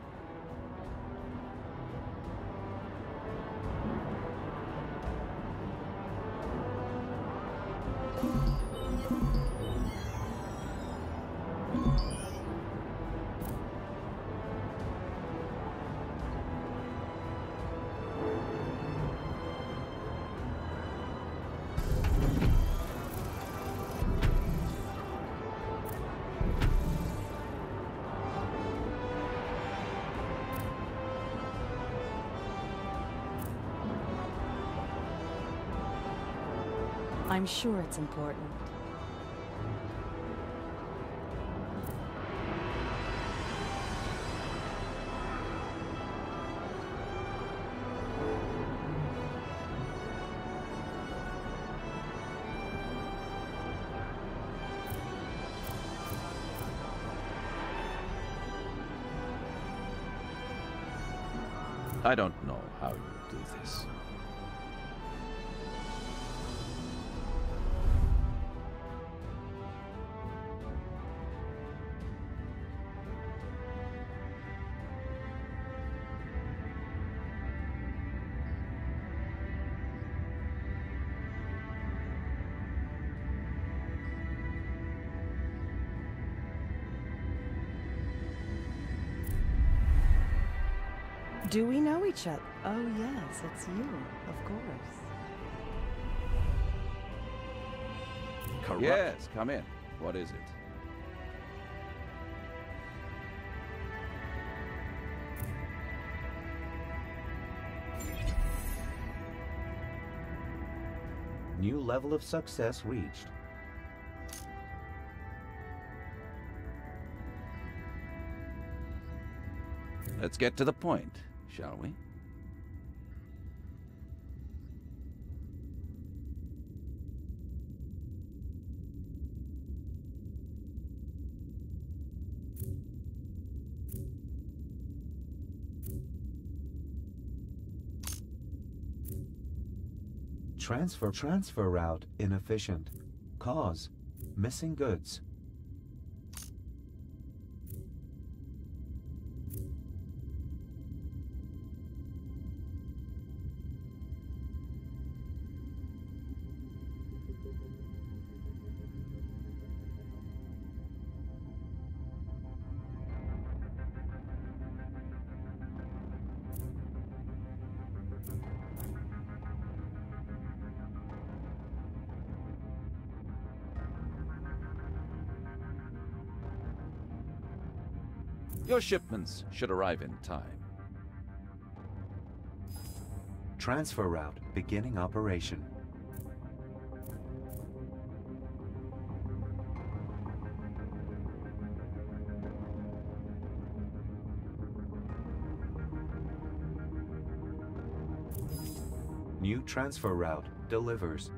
I'm sure it's important. I don't know how you do this. Do we know each other? Oh yes, it's you, of course. Corrupt. Yes, come in. What is it? New level of success reached. Let's get to the point, shall we? Transfer route inefficient. Cause: missing goods. Your shipments should arrive in time. Transfer route beginning operation. New transfer route delivers.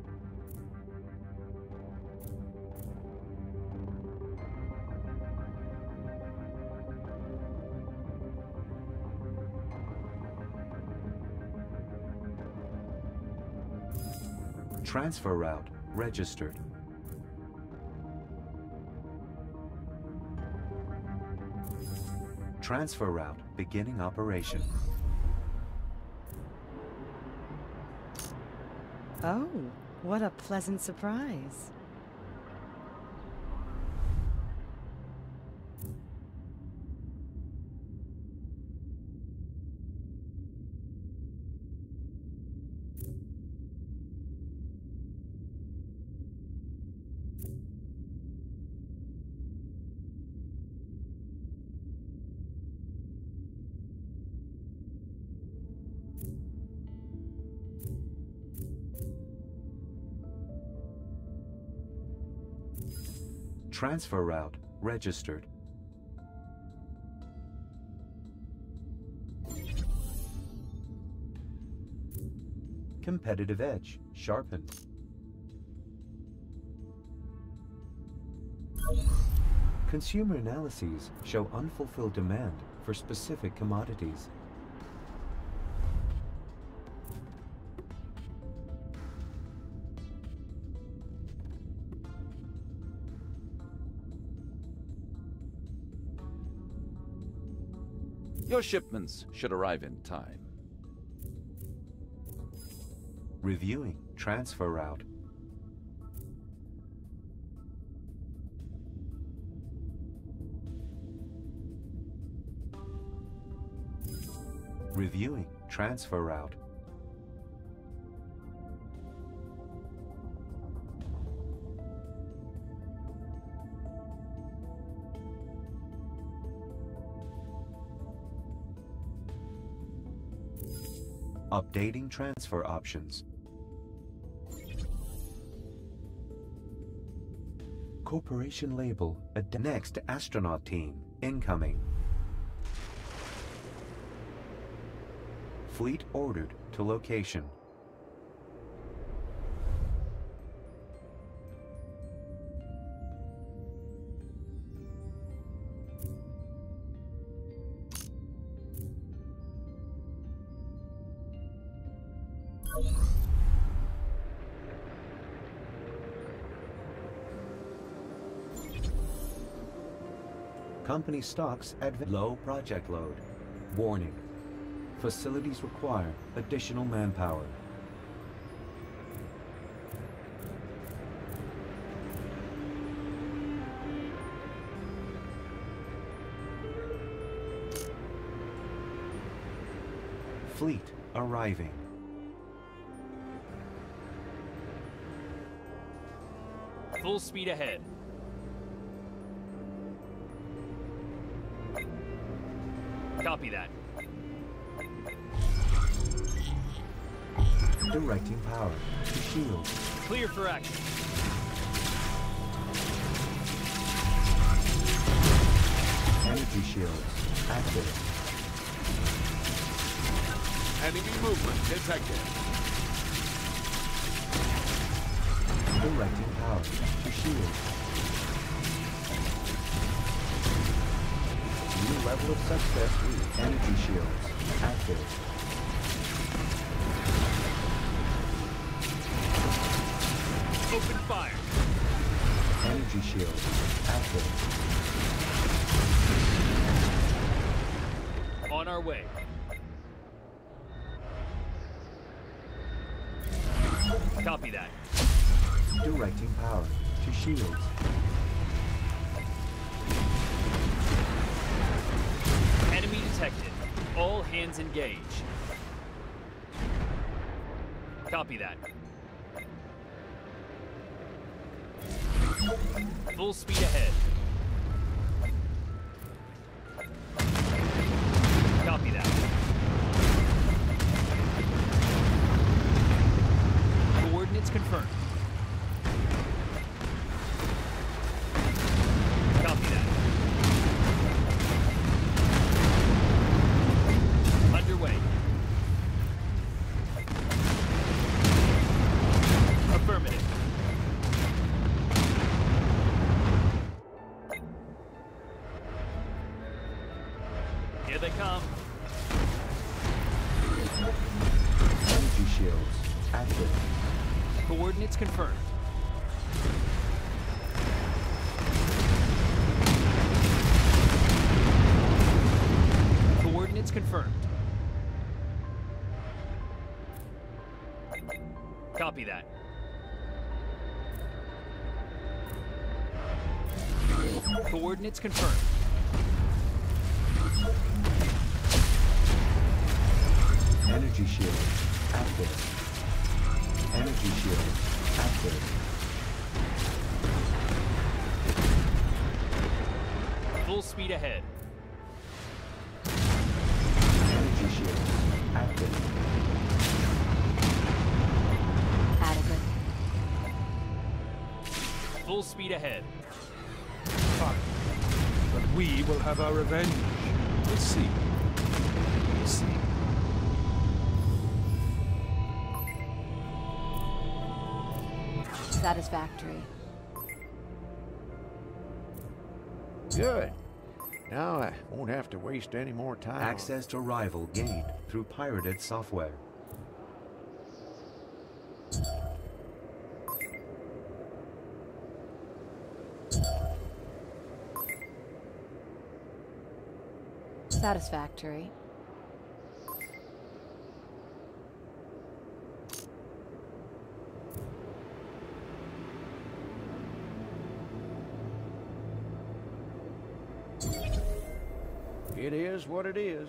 Transfer route registered. Transfer route beginning operation. Oh, what a pleasant surprise. Transfer route registered. Competitive edge sharpened. Consumer analyses show unfulfilled demand for specific commodities. Your shipments should arrive in time. Reviewing transfer route. Reviewing transfer route. Updating transfer options. Corporation label. Next astronaut team incoming. Fleet ordered to location. Company stocks at low project load. Warning. Facilities require additional manpower. Fleet arriving. Full speed ahead. Copy that. Directing power to shield. Clear for action. Energy shields active. Enemy movement detected. Directing power to shield. New level of success with energy shields active. Open fire. Energy shields active. On our way. Copy that. Directing power to shields. Enemy detected. All hands engage. Copy that. Full speed ahead. Copy that. Coordinates confirmed. Copy that. Underway. they come. Energy shields active. Coordinates confirmed. Coordinates confirmed. Copy that. Coordinates confirmed. Energy shield active. Energy shield active. Full speed ahead. Energy shield active. Adequate. Full speed ahead. Fine. But we will have our revenge. We'll see. We'll see. Satisfactory. Good. Now I won't have to waste any more time. Access to rival gained through pirated software. Satisfactory. It is what it is.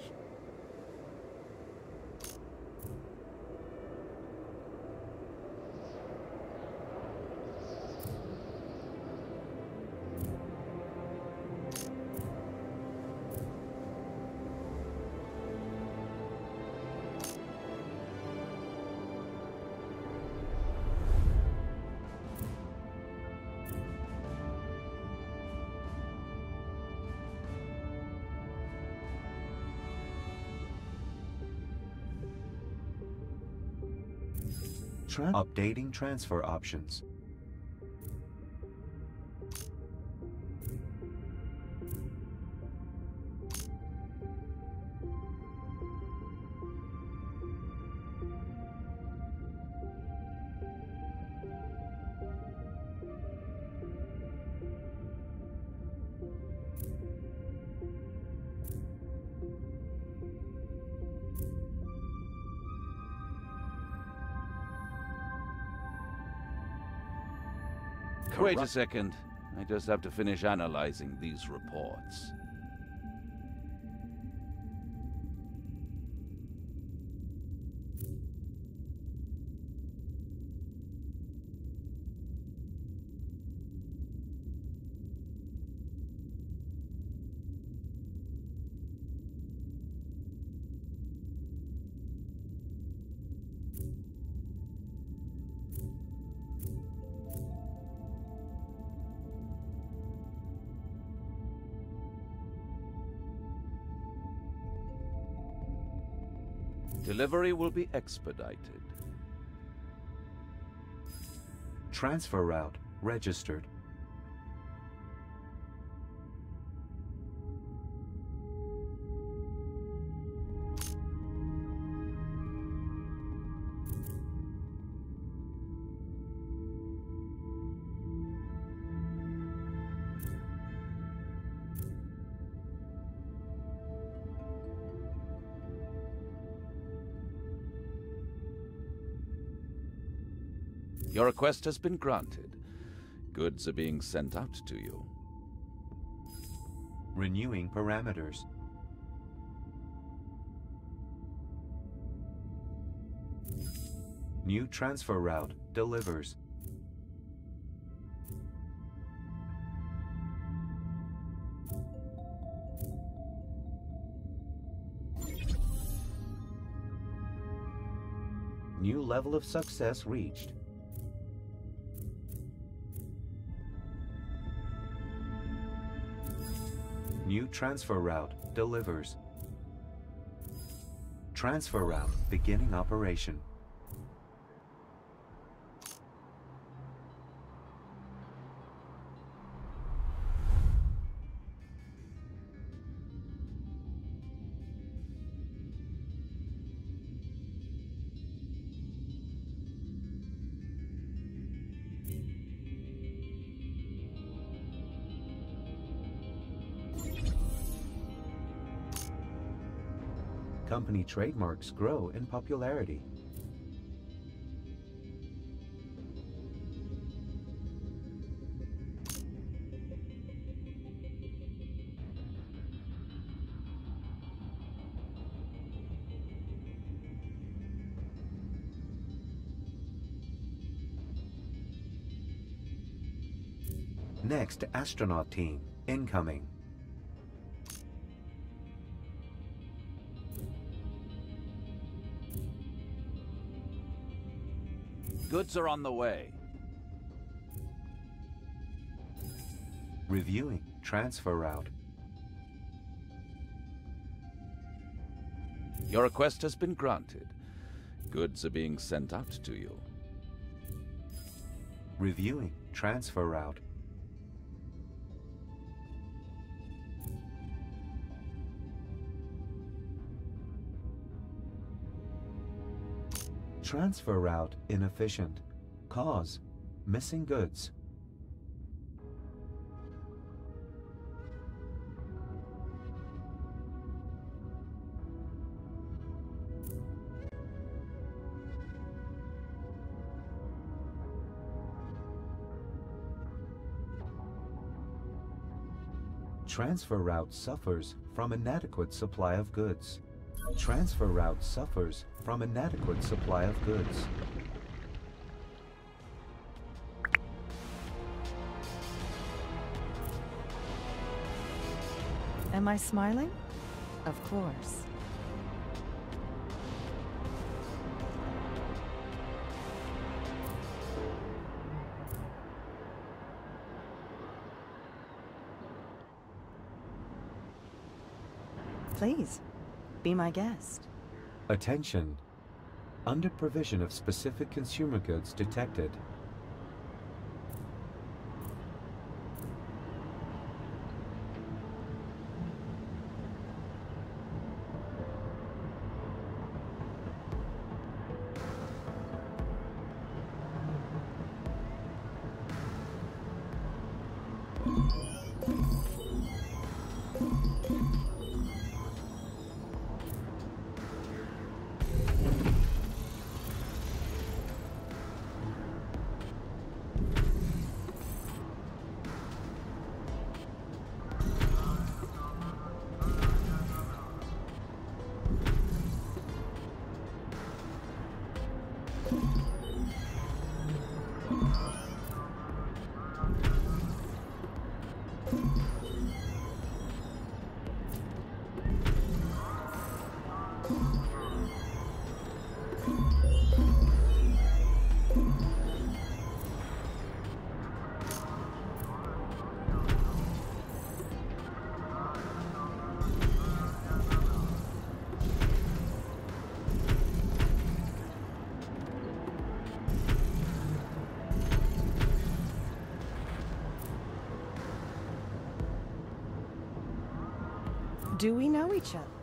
Updating transfer options. Wait a second. I just have to finish analyzing these reports. Delivery will be expedited. Transfer route registered. Your request has been granted. Goods are being sent out to you. Renewing parameters. New transfer route delivers. New level of success reached. New transfer route delivers. Transfer route beginning operation. company trademarks grow in popularity. Next astronaut team, incoming. Goods are on the way. Reviewing transfer route. Your request has been granted. Goods are being sent out to you. Reviewing transfer route. Transfer route inefficient. Cause: missing goods. Transfer route suffers from inadequate supply of goods. Transfer route suffers from inadequate supply of goods. Am I smiling? Of course. Please, be my guest. Attention! Under provision of specific consumer goods detected. Do we know each other?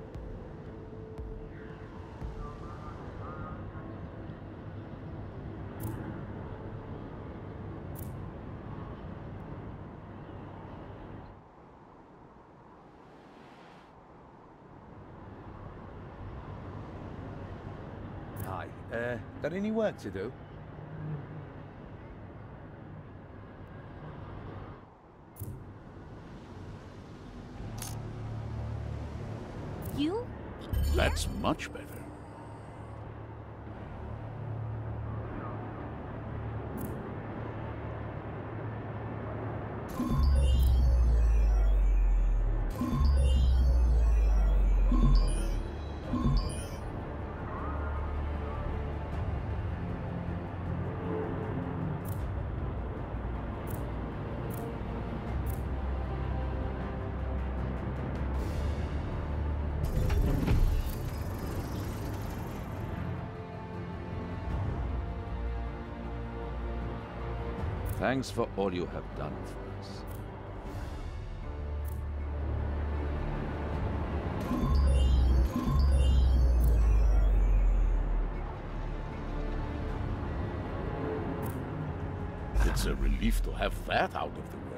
Hi, got any work to do? You? That's much better. Thanks for all you have done for us. It's a relief to have that out of the way.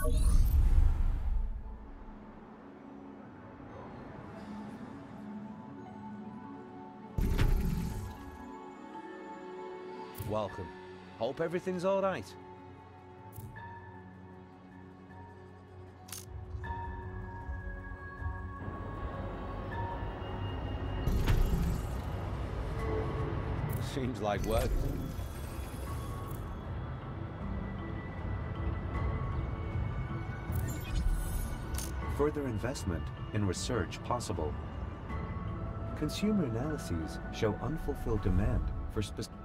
Welcome. Hope everything's all right. Seems like work. Further investment in research possible. Consumer analyses show unfulfilled demand for specific